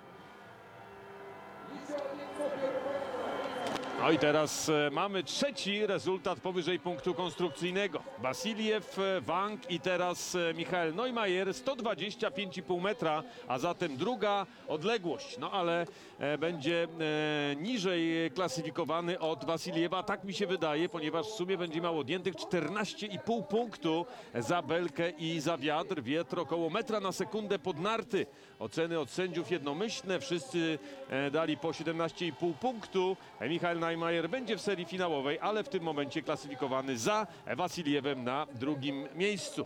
Speaker 2: No i teraz e, mamy trzeci rezultat powyżej punktu konstrukcyjnego. Wasiliew, e, Wang i teraz e, Michael Neumayer, sto dwadzieścia pięć i pół metra, a zatem druga odległość. No ale e, będzie e, niżej klasyfikowany od Wasiliewa, tak mi się wydaje, ponieważ w sumie będzie miał odjętych czternaście i pół punktu za belkę i za wiatr. Wiatr około metra na sekundę pod narty. Oceny od sędziów jednomyślne, wszyscy e, dali po siedemnaście i pół punktu. E, Michael Neumayer będzie w serii finałowej, ale w tym momencie klasyfikowany za Wasiliewem na drugim miejscu.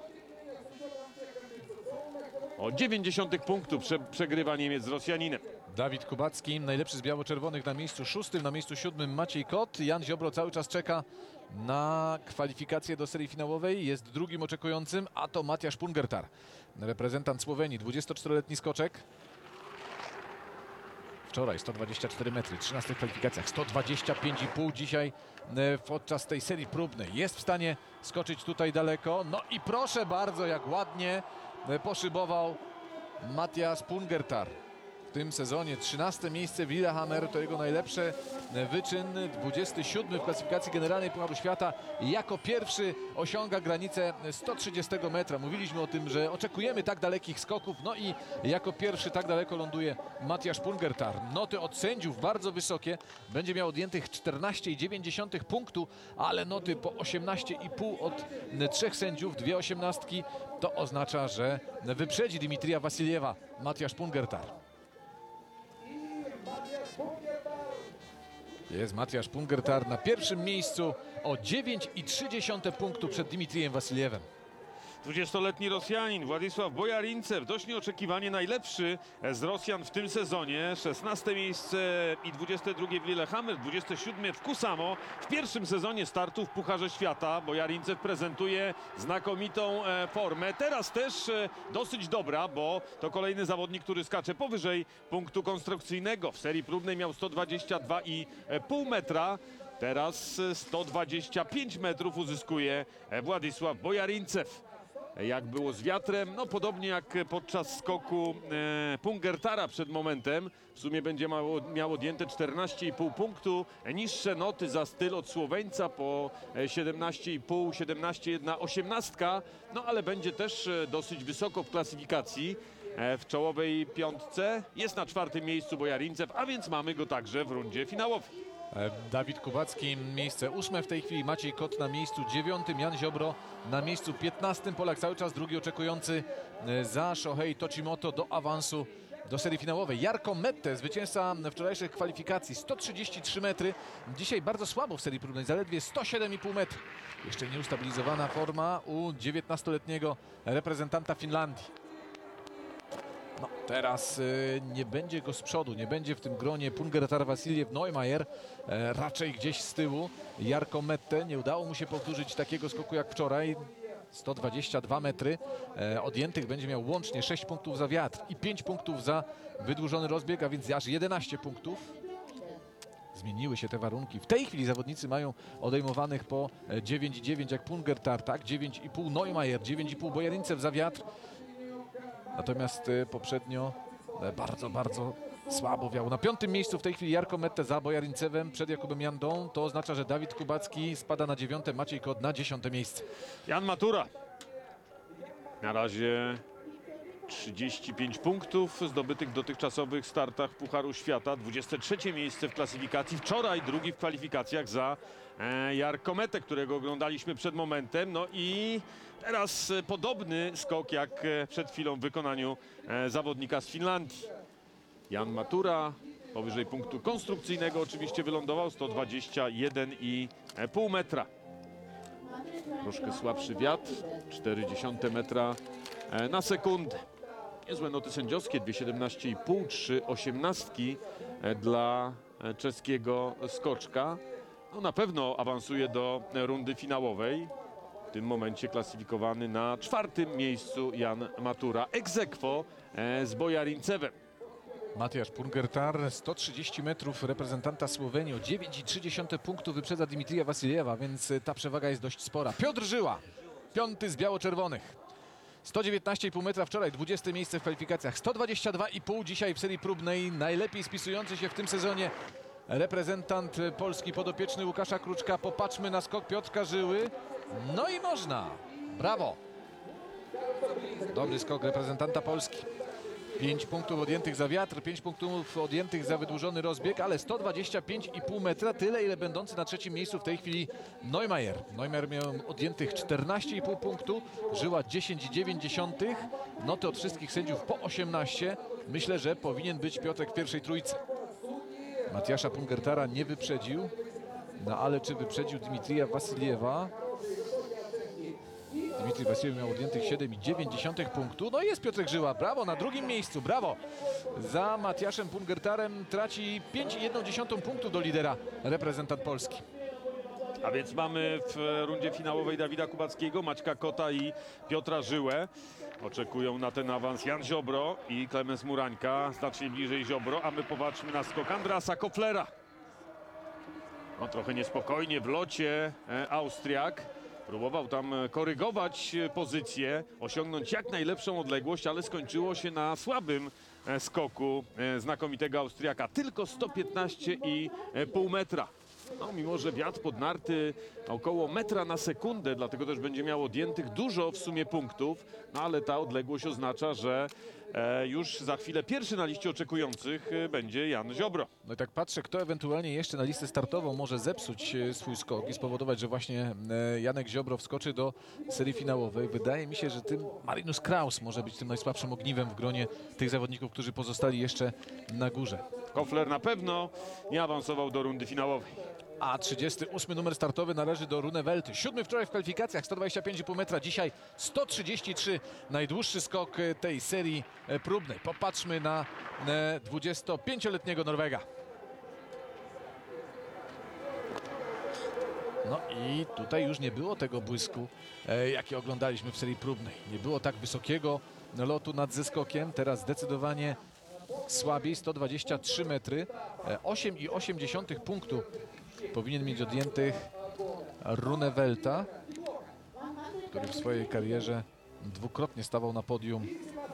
Speaker 2: O dziewięćdziesiąt punktów prze, przegrywa Niemiec z Rosjaninem.
Speaker 1: Dawid Kubacki, najlepszy z biało-czerwonych na miejscu szóstym, na miejscu siódmym Maciej Kot. Jan Ziobro cały czas czeka na kwalifikację do serii finałowej. Jest drugim oczekującym, a to Matiasz Pungertar, reprezentant Słowenii, dwudziestoczteroletni skoczek. Wczoraj sto dwadzieścia cztery metry, trzynastych kwalifikacjach, sto dwadzieścia pięć i pół dzisiaj e, podczas tej serii próbnej. Jest w stanie skoczyć tutaj daleko. No i proszę bardzo, jak ładnie e, poszybował Matias Pungertar. W tym sezonie trzynaste miejsce w Lillehammer to jego najlepszy wyczyn, dwudziesty siódmy w klasyfikacji generalnej Pucharu Świata. Jako pierwszy osiąga granicę sto trzydziestu metra. Mówiliśmy o tym, że oczekujemy tak dalekich skoków, no i jako pierwszy tak daleko ląduje Matiasz Pungertar. Noty od sędziów bardzo wysokie, będzie miał odjętych czternaście i dziewięć dziesiątych punktu, ale noty po osiemnaście i pół od trzech sędziów, dwie osiemnastki, to oznacza, że wyprzedzi Dimitrija Wasiliewa Matiasz Pungertar. Jest Matiasz Pungertar na pierwszym miejscu o dziewięć i trzy dziesiąte punktu przed Dimitrijem Wasiliewem.
Speaker 2: dwudziestoletni Rosjanin Władysław Bojarincew, dość nieoczekiwanie najlepszy z Rosjan w tym sezonie. szesnaste miejsce i dwudzieste drugie w Lillehammer, dwudzieste siódme w Kusamo. W pierwszym sezonie startu w Pucharze Świata Bojarincew prezentuje znakomitą e, formę. Teraz też e, dosyć dobra, bo to kolejny zawodnik, który skacze powyżej punktu konstrukcyjnego. W serii próbnej miał sto dwadzieścia dwa i pół metra. Teraz sto dwadzieścia pięć metrów uzyskuje Władysław Bojarincew. Jak było z wiatrem? No podobnie jak podczas skoku e, Pungertara przed momentem. W sumie będzie miał, miał odjęte czternaście i pół punktu. Niższe noty za styl od Słoweńca po siedemnaście i pół, siedemnaście, jedna osiemnastka. No ale będzie też dosyć wysoko w klasyfikacji. E, w czołowej piątce jest na czwartym miejscu Bojarincew, a więc mamy go także w rundzie finałowej.
Speaker 1: Dawid Kubacki miejsce ósme w tej chwili, Maciej Kot na miejscu dziewiątym, Jan Ziobro na miejscu piętnastym. Polak cały czas drugi oczekujący za Shohei Tochimoto do awansu do serii finałowej. Jarko Mette, zwycięzca wczorajszych kwalifikacji, sto trzydzieści trzy metry. Dzisiaj bardzo słabo w serii próbnej, zaledwie sto siedem i pół metra. Jeszcze nieustabilizowana forma u dziewiętnastoletniego reprezentanta Finlandii. No, teraz y, nie będzie go z przodu, nie będzie w tym gronie Pungertar, Wasiliew, Neumayer, e, raczej gdzieś z tyłu Jarko Mette. Nie udało mu się powtórzyć takiego skoku jak wczoraj, sto dwadzieścia dwa metry. E, odjętych będzie miał łącznie sześć punktów za wiatr i pięć punktów za wydłużony rozbieg, a więc aż jedenaście punktów. Zmieniły się te warunki. W tej chwili zawodnicy mają odejmowanych po dziewięć i dziewięć jak Pungertar, tak? dziewięć i pół Neumayer, dziewięć i pół Bojarincew za wiatr. Natomiast poprzednio bardzo, bardzo słabo wiało. Na piątym miejscu w tej chwili Jarko Mette za Bojarincewem przed Jakubem Jandą. To oznacza, że Dawid Kubacki spada na dziewiąte, Maciej Kot na dziesiąte miejsce.
Speaker 2: Jan Matura. Na razie trzydzieści pięć punktów zdobytych w dotychczasowych startach Pucharu Świata. dwudzieste trzecie miejsce w klasyfikacji. Wczoraj drugi w kwalifikacjach za e, Jarko Mette, którego oglądaliśmy przed momentem. No i teraz e, podobny skok jak e, przed chwilą w wykonaniu e, zawodnika z Finlandii. Jan Matura powyżej punktu konstrukcyjnego oczywiście wylądował, sto dwadzieścia jeden i pół metra. Troszkę słabszy wiatr, cztery dziesiąte metra na sekundę. Niezłe noty sędziowskie, dwie siedemnaście i pół, trzy osiemnastki dla czeskiego skoczka. No na pewno awansuje do rundy finałowej. tym momencie klasyfikowany na czwartym miejscu Jan Matura. Ex aequo e, z Bojarincewem.
Speaker 1: Matiasz Pungertar, sto trzydzieści metrów reprezentanta Słowenii, o dziewięć przecinek trzy punktu wyprzedza Dimitrija Wasiliewa, więc ta przewaga jest dość spora. Piotr Żyła, piąty z biało-czerwonych. sto dziewiętnaście i pół metra wczoraj, dwudzieste miejsce w kwalifikacjach. sto dwadzieścia dwa i pół dzisiaj w serii próbnej. Najlepiej spisujący się w tym sezonie reprezentant Polski, podopieczny Łukasza Kruczka. Popatrzmy na skok Piotrka Żyły. No i można. Brawo. Dobry skok reprezentanta Polski. pięć punktów odjętych za wiatr, pięć punktów odjętych za wydłużony rozbieg, ale sto dwadzieścia pięć i pół metra, tyle ile będący na trzecim miejscu w tej chwili Neumayer. Neumayer miał odjętych czternaście i pół punktu, Żyła dziesięć przecinek dziewięć. Noty od wszystkich sędziów po osiemnaście. Myślę, że powinien być Piotrek w pierwszej trójce. Matiasza Pungertara nie wyprzedził, no ale czy wyprzedził Dimitrija Wasiliewa? Dimitrij Wasiliew miał odjętych siedem przecinek dziewięć punktu. No i jest Piotrek Żyła, brawo, na drugim miejscu, brawo. Za Matiaszem Pungertarem traci pięć przecinek jeden punktu do lidera reprezentant Polski.
Speaker 2: A więc mamy w rundzie finałowej Dawida Kubackiego, Maćka Kota i Piotra Żyłę. Oczekują na ten awans Jan Ziobro i Klemens Murańka, znacznie bliżej Ziobro, a my popatrzmy na skok Andrasa Koflera. No trochę niespokojnie w locie e, Austriak. Próbował tam korygować pozycję, osiągnąć jak najlepszą odległość, ale skończyło się na słabym e, skoku e, znakomitego Austriaka. Tylko sto piętnaście i pół metra. No, mimo że wiatr pod narty około metra na sekundę, dlatego też będzie miał odjętych dużo w sumie punktów, no ale ta odległość oznacza, że e, już za chwilę pierwszy na liście oczekujących e, będzie Jan Ziobro.
Speaker 1: No i tak patrzę, kto ewentualnie jeszcze na listę startową może zepsuć e, swój skok i spowodować, że właśnie e, Janek Ziobro wskoczy do serii finałowej. Wydaje mi się, że tym Marinus Kraus może być tym najsłabszym ogniwem w gronie tych zawodników, którzy pozostali jeszcze na górze.
Speaker 2: Kofler na pewno nie awansował do rundy finałowej.
Speaker 1: A trzydziesty ósmy numer startowy należy do Rune Welty. Siódmy wczoraj w kwalifikacjach, sto dwadzieścia pięć i pół metra, dzisiaj sto trzydzieści trzy. Najdłuższy skok tej serii próbnej. Popatrzmy na dwudziestopięcioletniego Norwega. No i tutaj już nie było tego błysku, jaki oglądaliśmy w serii próbnej. Nie było tak wysokiego lotu nad zeskokiem. Teraz zdecydowanie słabiej, sto dwadzieścia trzy metry, osiem przecinek osiem punktu powinien mieć odjętych Rune Welta, który w swojej karierze dwukrotnie stawał na podium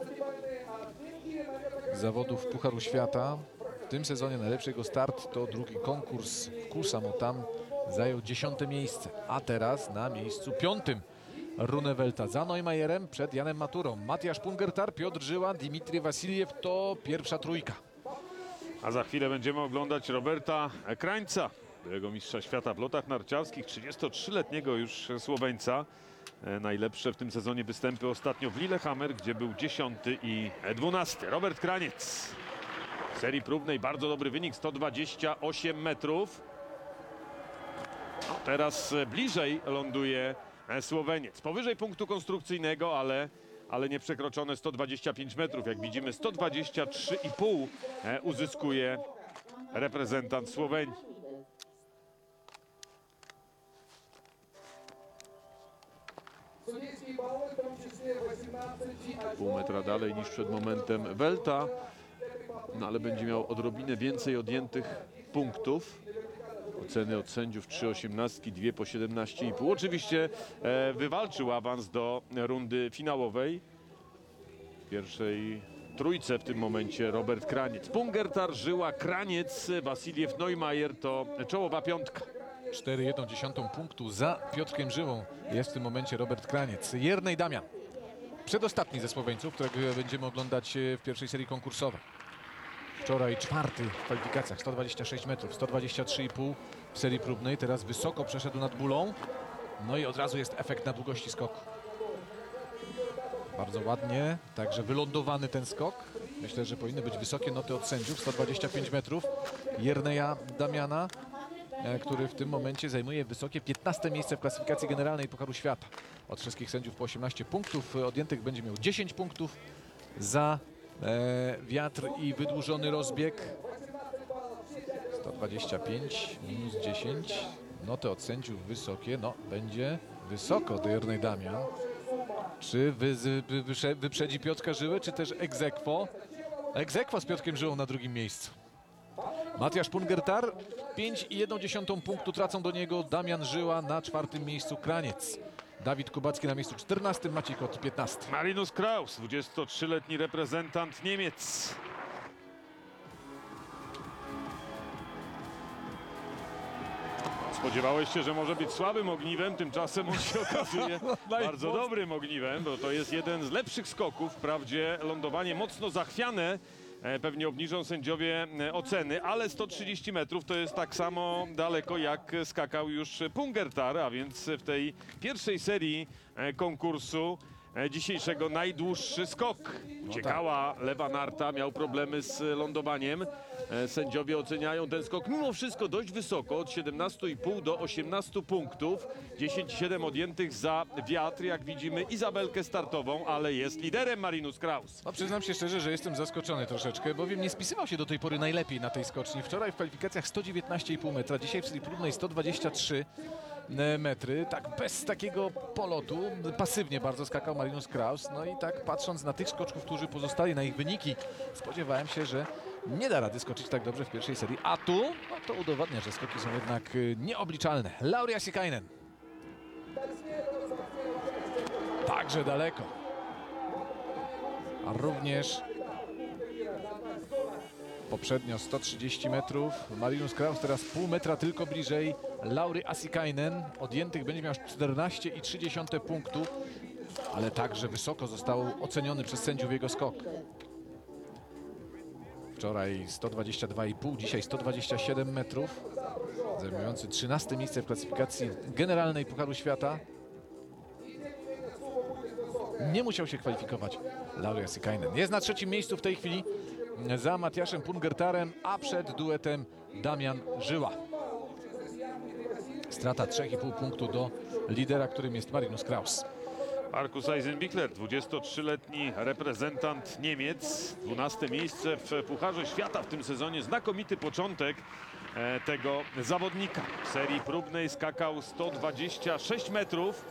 Speaker 1: zawodów Pucharu Świata. W tym sezonie najlepszy jego start to drugi konkurs w Kusamo, tam zajął dziesiąte miejsce, a teraz na miejscu piątym Rune Welta. Za Neumayerem przed Janem Maturą Matiasz Pungertar, Piotr Żyła, Dimitrij Wasiliew to pierwsza trójka.
Speaker 2: A za chwilę będziemy oglądać Roberta Krańca, byłego mistrza świata w lotach narciarskich, trzydziestotrzyletniego już Słoweńca. E, najlepsze w tym sezonie występy ostatnio w Lillehammer, gdzie był dziesiąty i dwunasty. Robert Kraniec w serii próbnej bardzo dobry wynik, sto dwadzieścia osiem metrów. No, teraz bliżej ląduje Słoweniec. Powyżej punktu konstrukcyjnego, ale, ale nie przekroczone sto dwadzieścia pięć metrów. Jak widzimy, sto dwadzieścia trzy i pół uzyskuje reprezentant Słowenii. Pół metra dalej niż przed momentem Welta, no ale będzie miał odrobinę więcej odjętych punktów. Oceny od sędziów trzy osiemnastki, dwie po siedemnaście i pół. Oczywiście e, wywalczył awans do rundy finałowej. W pierwszej trójce w tym momencie Robert Kraniec. Pungertar, Żyła, Kraniec, Wasiliew, Neumayer to czołowa piątka.
Speaker 1: cztery przecinek jeden punktu za Piotrkiem Żyłą jest w tym momencie Robert Kraniec. Jernej Damian, przedostatni ze Słoweńców, którego będziemy oglądać w pierwszej serii konkursowej. Wczoraj czwarty w kwalifikacjach, sto dwadzieścia sześć metrów, sto dwadzieścia trzy i pół w serii próbnej. Teraz wysoko przeszedł nad bulą. No i od razu jest efekt na długości skoku. Bardzo ładnie, także wylądowany ten skok. Myślę, że powinny być wysokie noty od sędziów. sto dwadzieścia pięć metrów. Jerneja Damiana, który w tym momencie zajmuje wysokie piętnaste miejsce w klasyfikacji generalnej Pucharu Świata. Od wszystkich sędziów po osiemnaście punktów. Odjętych będzie miał dziesięć punktów za E, wiatr i wydłużony rozbieg. sto dwadzieścia pięć minus dziesięć. Noty od sędziów wysokie. No, będzie Wysoko do Jernej Damian. Czy wy, wy, wy, wyprzedzi Piotrka Żyłę, czy też egzekwo? Egzekwo z Piotrkiem Żyłą na drugim miejscu. Matiasz Pungertar, pięć i jedną dziesiątą punktu tracą do niego. Damian Żyła na czwartym miejscu, Kraniec. Dawid Kubacki na miejscu czternastym, Maciej Kot piętnastym.
Speaker 2: Marinus Kraus, dwudziestotrzyletni reprezentant Niemiec. Spodziewałeś się, że może być słabym ogniwem, tymczasem on się okazuje bardzo dobrym ogniwem, bo to jest jeden z lepszych skoków. Wprawdzie lądowanie mocno zachwiane, e, pewnie obniżą sędziowie e, oceny, ale sto trzydzieści metrów to jest tak samo daleko, jak skakał już Pungertar, a więc w tej pierwszej serii e, konkursu e, dzisiejszego najdłuższy skok. Uciekała lewa narta, miał problemy z lądowaniem. E, Sędziowie oceniają ten skok mimo wszystko dość wysoko, od siedemnastu i pół do osiemnastu punktów. dziesięć i siedem odjętych za wiatr, jak widzimy Izabelkę startową, ale jest liderem Marinus Kraus.
Speaker 1: No, przyznam się szczerze, że jestem zaskoczony troszeczkę, bowiem nie spisywał się do tej pory najlepiej na tej skoczni. Wczoraj w kwalifikacjach sto dziewiętnaście i pół metra, dzisiaj w serii próbnej sto dwadzieścia trzy metry. Tak bez takiego polotu, pasywnie bardzo skakał Marinus Kraus. No i tak patrząc na tych skoczków, którzy pozostali, na ich wyniki, spodziewałem się, że nie da rady skoczyć tak dobrze w pierwszej serii. A tu, no to udowadnia, że skoki są jednak y, nieobliczalne. Lauri Asikainen. Także daleko. A również poprzednio sto trzydzieści metrów. Marinus Kraus teraz pół metra tylko bliżej. Lauri Asikainen odjętych będzie miał czternaście i trzy dziesiąte punktu, ale także wysoko został oceniony przez sędziów jego skok. Wczoraj sto dwadzieścia dwa i pół, dzisiaj sto dwadzieścia siedem metrów. Zajmujący trzynaste miejsce w klasyfikacji generalnej Pucharu Świata. Nie musiał się kwalifikować Lauri Asikainen. Jest na trzecim miejscu w tej chwili za Matiaszem Pungertarem, a przed duetem Damian Żyła. Strata trzy i pół punktu do lidera, którym jest Marinus Kraus.
Speaker 2: Markus Eisenbichler, dwudziestotrzyletni reprezentant Niemiec, dwunaste miejsce w Pucharze Świata w tym sezonie. Znakomity początek e, tego zawodnika. W serii próbnej skakał sto dwadzieścia sześć metrów.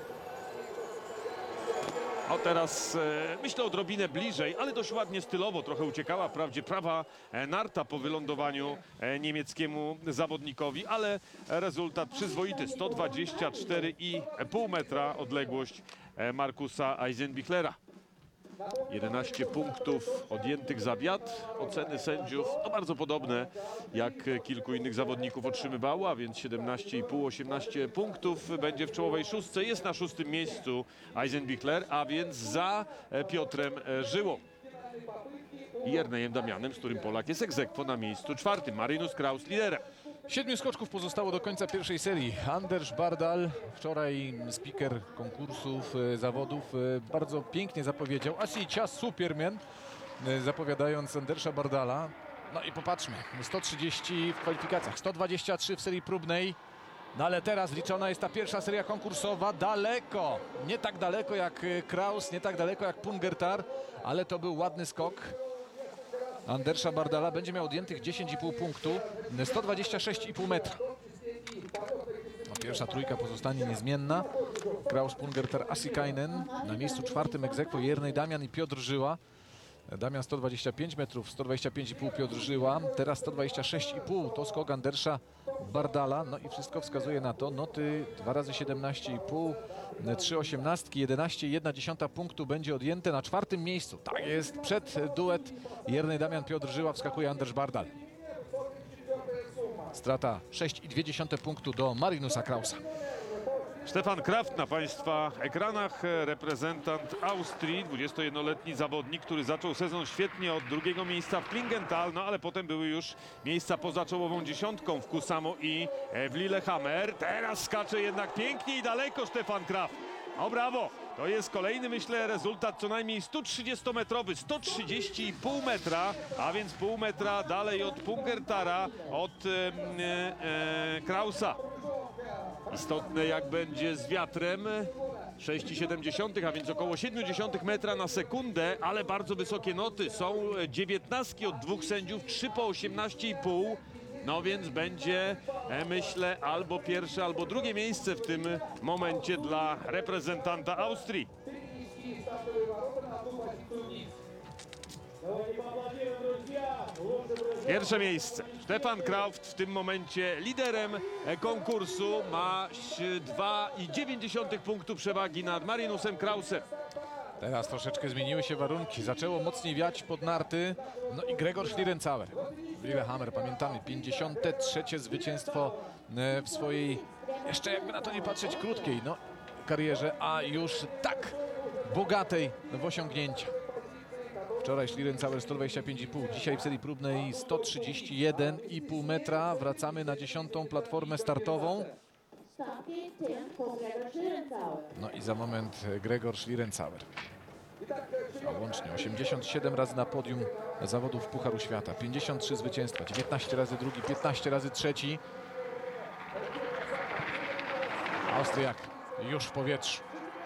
Speaker 2: O teraz e, myślę odrobinę bliżej, ale dość ładnie stylowo. Trochę uciekała wprawdzie prawa e, narta po wylądowaniu e, niemieckiemu zawodnikowi, ale rezultat przyzwoity. sto dwadzieścia cztery i pół metra odległość e, Markusa Eisenbichlera. jedenaście punktów odjętych za wiatr. Oceny sędziów no bardzo podobne jak kilku innych zawodników otrzymywało, a więc siedemnaście i pół, osiemnaście punktów. Będzie w czołowej szóstce. Jest na szóstym miejscu Eisenbichler, a więc za Piotrem Żyłą i Jernejem Damianem, z którym Polak jest ex aequo na miejscu czwartym. Marinus Kraus liderem.
Speaker 1: Siedmiu skoczków pozostało do końca pierwszej serii. Anders Bardal, wczoraj speaker konkursów, e, zawodów, e, bardzo pięknie zapowiedział. Asicia Superman, e, zapowiadając Andersa Bardala. No i popatrzmy, sto trzydzieści w kwalifikacjach, sto dwadzieścia trzy w serii próbnej. No ale teraz liczona jest ta pierwsza seria konkursowa. Daleko, nie tak daleko jak Kraus, nie tak daleko jak Pungertar, ale to był ładny skok Andersa Bardala. Będzie miał odjętych dziesięć i pół punktu, sto dwadzieścia sześć i pół metra. No, pierwsza trójka pozostanie niezmienna. Kraus, Pungertar, Asikainen. Na miejscu czwartym ex aequo Jernej Damian i Piotr Żyła. Damian sto dwadzieścia pięć metrów, sto dwadzieścia pięć i pół Piotr Żyła. Teraz sto dwadzieścia sześć i pół to skok Andersa Bardala. No i wszystko wskazuje na to. Noty dwa razy siedemnaście i pół, trzy osiemnastki, jedenaście i jedna dziesiąta punktu będzie odjęte na czwartym miejscu. Tak jest, przed duet Jernej Damian, Piotr Żyła wskakuje Anders Bardal. Strata sześć i dwie dziesiąte punktu do Marinusa Krausa.
Speaker 2: Stefan Kraft na Państwa ekranach, reprezentant Austrii, dwudziestojednoletni zawodnik, który zaczął sezon świetnie od drugiego miejsca w Klingenthal, no ale potem były już miejsca poza czołową dziesiątką w Kusamo i w Lillehammer. Teraz skacze jednak pięknie i daleko Stefan Kraft. O brawo! To jest kolejny, myślę, rezultat co najmniej sto trzydziestometrowy, sto trzydzieści i pół metra, a więc pół metra dalej od Pungertara, od e, e, Krausa. Istotne jak będzie z wiatrem, sześć i siedem dziesiątych, a więc około siedem dziesiątych metra na sekundę, ale bardzo wysokie noty. Są dziewiętnastki od dwóch sędziów, trzy po osiemnaście i pół. No więc będzie, e, myślę, albo pierwsze, albo drugie miejsce w tym momencie dla reprezentanta Austrii. Pierwsze miejsce. Stefan Kraft w tym momencie liderem e, konkursu, ma dwa i dziewięć punktów przewagi nad Marinusem Krausem.
Speaker 1: Teraz troszeczkę zmieniły się warunki. Zaczęło mocniej wiać pod narty. No i Gregor Schlierenzauer. Lillehammer, pamiętamy, pięćdziesiąte trzecie zwycięstwo e, w swojej, jeszcze jakby na to nie patrzeć, krótkiej no, karierze, a już tak bogatej w osiągnięcia. Wczoraj Schlierenzauer sto dwadzieścia pięć i pół, dzisiaj w serii próbnej sto trzydzieści jeden i pół metra. Wracamy na dziesiątą platformę startową. No i za moment Gregor Schlierenzauer. A łącznie osiemdziesiąt siedem razy na podium zawodów Pucharu Świata, pięćdziesiąt trzy zwycięstwa, dziewiętnaście razy drugi, piętnaście razy trzeci. Austriak już w powietrzu.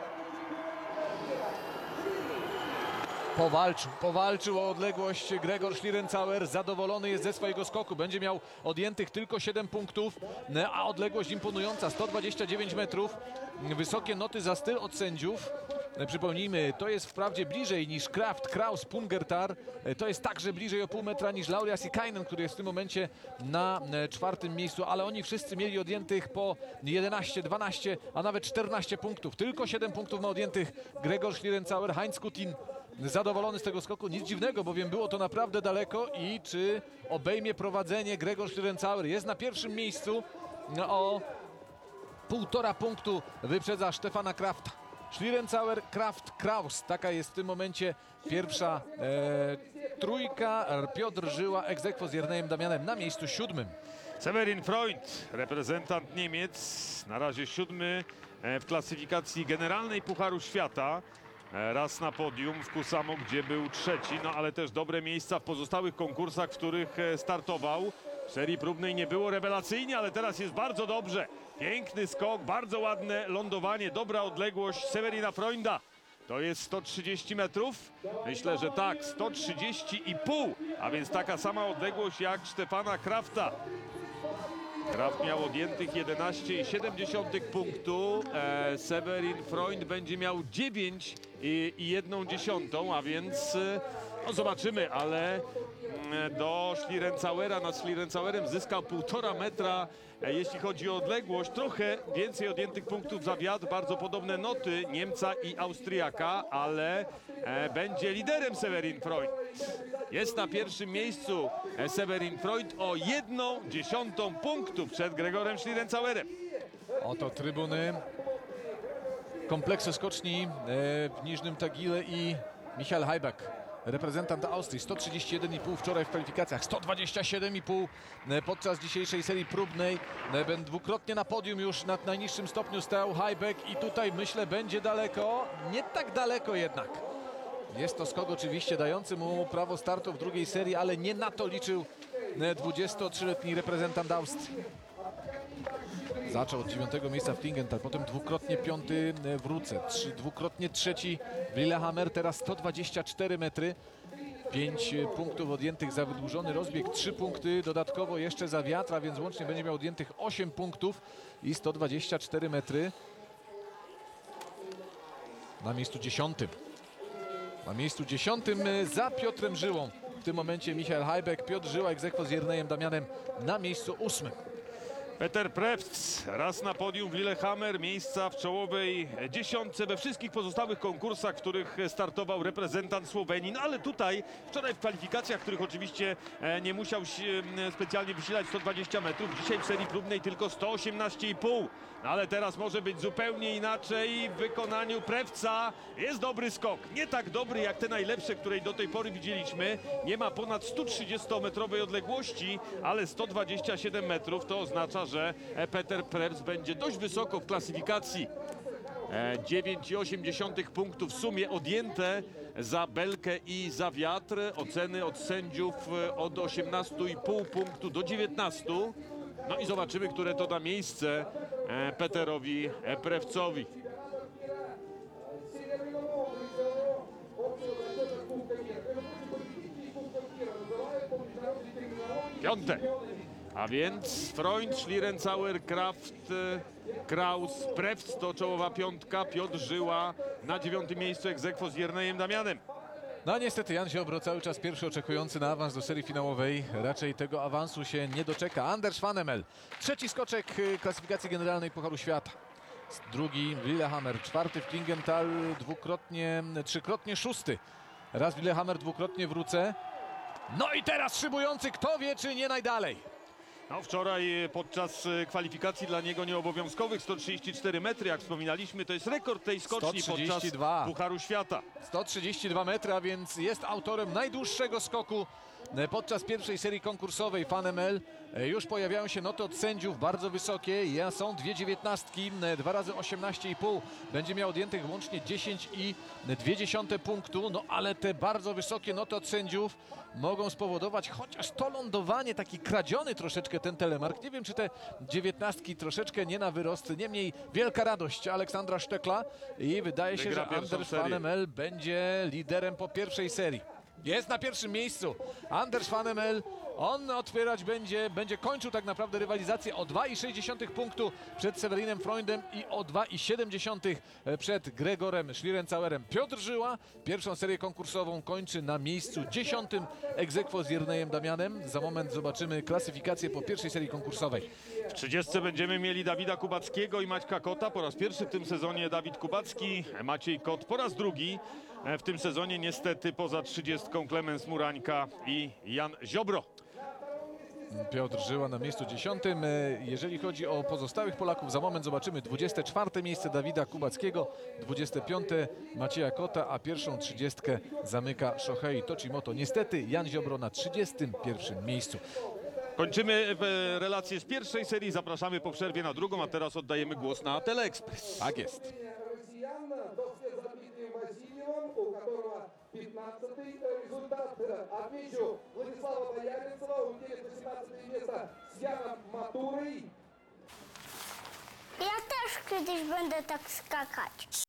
Speaker 1: Powalczył, powalczył o odległość Gregor Schlierenzauer. Zadowolony jest ze swojego skoku. Będzie miał odjętych tylko siedem punktów, a odległość imponująca, sto dwadzieścia dziewięć metrów. Wysokie noty za styl od sędziów. Przypomnijmy, to jest wprawdzie bliżej niż Kraft, Kraus, Pungertar. To jest także bliżej o pół metra niż Lauri Asikainen, który jest w tym momencie na czwartym miejscu, ale oni wszyscy mieli odjętych po jedenaście, dwanaście, a nawet czternaście punktów. Tylko siedem punktów ma odjętych Gregor Schlierenzauer. Heinz Kutin zadowolony z tego skoku. Nic dziwnego, bowiem było to naprawdę daleko. I czy obejmie prowadzenie Gregor Schlierenzauer? Jest na pierwszym miejscu, o półtora punktu wyprzedza Stefana Krafta. Schlierenzauer, Kraft, Kraus. Taka jest w tym momencie pierwsza e, trójka. Piotr Żyła, ex aequo z Jernejem Damianem na miejscu siódmym.
Speaker 2: Severin Freund, reprezentant Niemiec, na razie siódmy e, w klasyfikacji generalnej Pucharu Świata. E, raz na podium w Kusamo, gdzie był trzeci, no ale też dobre miejsca w pozostałych konkursach, w których e, startował. W serii próbnej nie było rewelacyjnie, ale teraz jest bardzo dobrze. Piękny skok, bardzo ładne lądowanie, dobra odległość Severina Freunda. To jest sto trzydzieści metrów? Myślę, że tak, sto trzydzieści i pół, a więc taka sama odległość jak Stefana Krafta. Kraft miał odjętych jedenaście i siedem punktu, e, Severin Freund będzie miał dziewięć i jedną dziesiątą, a więc e, no zobaczymy, ale do Schlierenzauera, nad Schlierenzauerem zyskał półtora metra, e, jeśli chodzi o odległość. Trochę więcej odjętych punktów za wiatr, bardzo podobne noty Niemca i Austriaka, ale e, będzie liderem Severin Freund. Jest na pierwszym miejscu e, Severin Freund o jedną dziesiątą punktu przed Gregorem Schlierenzauerem.
Speaker 1: Oto trybuny kompleksu skoczni e, w Niżnym Tagile i Michael Heiberg, reprezentant Austrii. sto trzydzieści jeden i pół wczoraj w kwalifikacjach, sto dwadzieścia siedem i pół podczas dzisiejszej serii próbnej. Dwukrotnie na podium już na najniższym stopniu stał Heiberg i tutaj myślę będzie daleko, nie tak daleko jednak. Jest to skok oczywiście dający mu prawo startu w drugiej serii, ale nie na to liczył dwudziestotrzyletni reprezentant Austrii. Zaczął od dziewiątego miejsca w Klingenthal, potem dwukrotnie piąty w Ruce, trzy, dwukrotnie trzeci w Lillehammer, teraz sto dwadzieścia cztery metry. pięć punktów odjętych za wydłużony rozbieg, trzy punkty dodatkowo jeszcze za wiatr, a więc łącznie będzie miał odjętych osiem punktów i sto dwadzieścia cztery metry. Na miejscu dziesiątym. Na miejscu dziesiątym za Piotrem Żyłą. W tym momencie Michael Heiberg, Piotr Żyła, ex aequo z Jernejem Damianem na miejscu ósmym.
Speaker 2: Peter Prevc, raz na podium w Lillehammer, miejsca w czołowej dziesiątce we wszystkich pozostałych konkursach, w których startował reprezentant Słowenii. No ale tutaj wczoraj w kwalifikacjach, w których oczywiście nie musiał się specjalnie wysilać sto dwadzieścia metrów, dzisiaj w serii próbnej tylko sto osiemnaście i pół. No ale teraz może być zupełnie inaczej w wykonaniu Prevca. Jest dobry skok, nie tak dobry jak te najlepsze, której do tej pory widzieliśmy. Nie ma ponad sto trzydziestometrowej odległości, ale sto dwadzieścia siedem metrów to oznacza, że Peter Prevc będzie dość wysoko w klasyfikacji. dziewięć i osiem punktów w sumie odjęte za belkę i za wiatr. Oceny od sędziów od osiemnaście i pół punktu do dziewiętnastu. No i zobaczymy, które to da miejsce Peterowi Prevcowi. Piąte. A więc Freund, Schlierenzauer, Kraft, e, Kraus, Prewc to czołowa piątka, Piotr Żyła na dziewiątym miejscu ex aequo z Jernejem Damianem.
Speaker 1: No niestety Jan Ziobro cały czas pierwszy oczekujący na awans do serii finałowej. Raczej tego awansu się nie doczeka. Anders Vanemel, trzeci skoczek y, klasyfikacji generalnej Pucharu Świata. Drugi Lillehammer, czwarty w Klingenthal, dwukrotnie, trzykrotnie szósty. Raz Lillehammer, dwukrotnie wrócę. No i teraz szybujący, kto wie czy nie najdalej.
Speaker 2: No, wczoraj e, podczas e, kwalifikacji dla niego nieobowiązkowych sto trzydzieści cztery metry, jak wspominaliśmy, to jest rekord tej skoczni
Speaker 1: sto
Speaker 2: podczas
Speaker 1: trzydzieści dwa.
Speaker 2: Pucharu Świata.
Speaker 1: sto trzydzieści dwa metry, a więc jest autorem najdłuższego skoku podczas pierwszej serii konkursowej. Vanemel. Już pojawiają się noty od sędziów bardzo wysokie. Ja, są dwie dziewiętnastki, dwa razy osiemnaście i pół. Będzie miał odjętych łącznie dziesięć i dwie dziesiąte punktu. No ale te bardzo wysokie noty od sędziów mogą spowodować, chociaż to lądowanie, taki kradziony troszeczkę ten telemark. Nie wiem, czy te dziewiętnastki troszeczkę nie na wyrost. Niemniej wielka radość Aleksandra Sztekla i wydaje się,
Speaker 2: Wygra
Speaker 1: że
Speaker 2: pierwszą
Speaker 1: Anders
Speaker 2: serię.
Speaker 1: Vanemel będzie liderem po pierwszej serii. Jest na pierwszym miejscu Anders Vanemel. On otwierać będzie, będzie kończył tak naprawdę rywalizację o dwa i sześć dziesiątych punktu przed Severinem Freundem i o dwa i siedem dziesiątych przed Gregorem Schlierenzauerem. Piotr Żyła pierwszą serię konkursową kończy na miejscu dziesiątym ex aequo z Jernejem Damianem. Za moment zobaczymy klasyfikację po pierwszej serii konkursowej.
Speaker 2: W trzydziestce będziemy mieli Dawida Kubackiego i Maćka Kota. Po raz pierwszy w tym sezonie Dawid Kubacki, Maciej Kot po raz drugi w tym sezonie. Niestety poza trzydziestką Klemens Murańka i Jan Ziobro.
Speaker 1: Piotr Żyła na miejscu dziesiątym. Jeżeli chodzi o pozostałych Polaków, za moment zobaczymy dwudzieste czwarte miejsce Dawida Kubackiego, dwudzieste piąte Macieja Kota, a pierwszą trzydziestkę zamyka Shohei Tochimoto. Niestety Jan Ziobro na trzydziestym pierwszym miejscu.
Speaker 2: Kończymy e, relację z pierwszej serii, zapraszamy po przerwie na drugą, a teraz oddajemy głos na Teleekspres.
Speaker 1: Tak jest.
Speaker 3: Россиян до всех за Дмитрием Васильевым, у которого пятнадцатый результат. Отмечу Владислава Бояринцева, уделит восемнадцатое место с Яном Матурой.
Speaker 4: Ja też kiedyś będę tak skakać.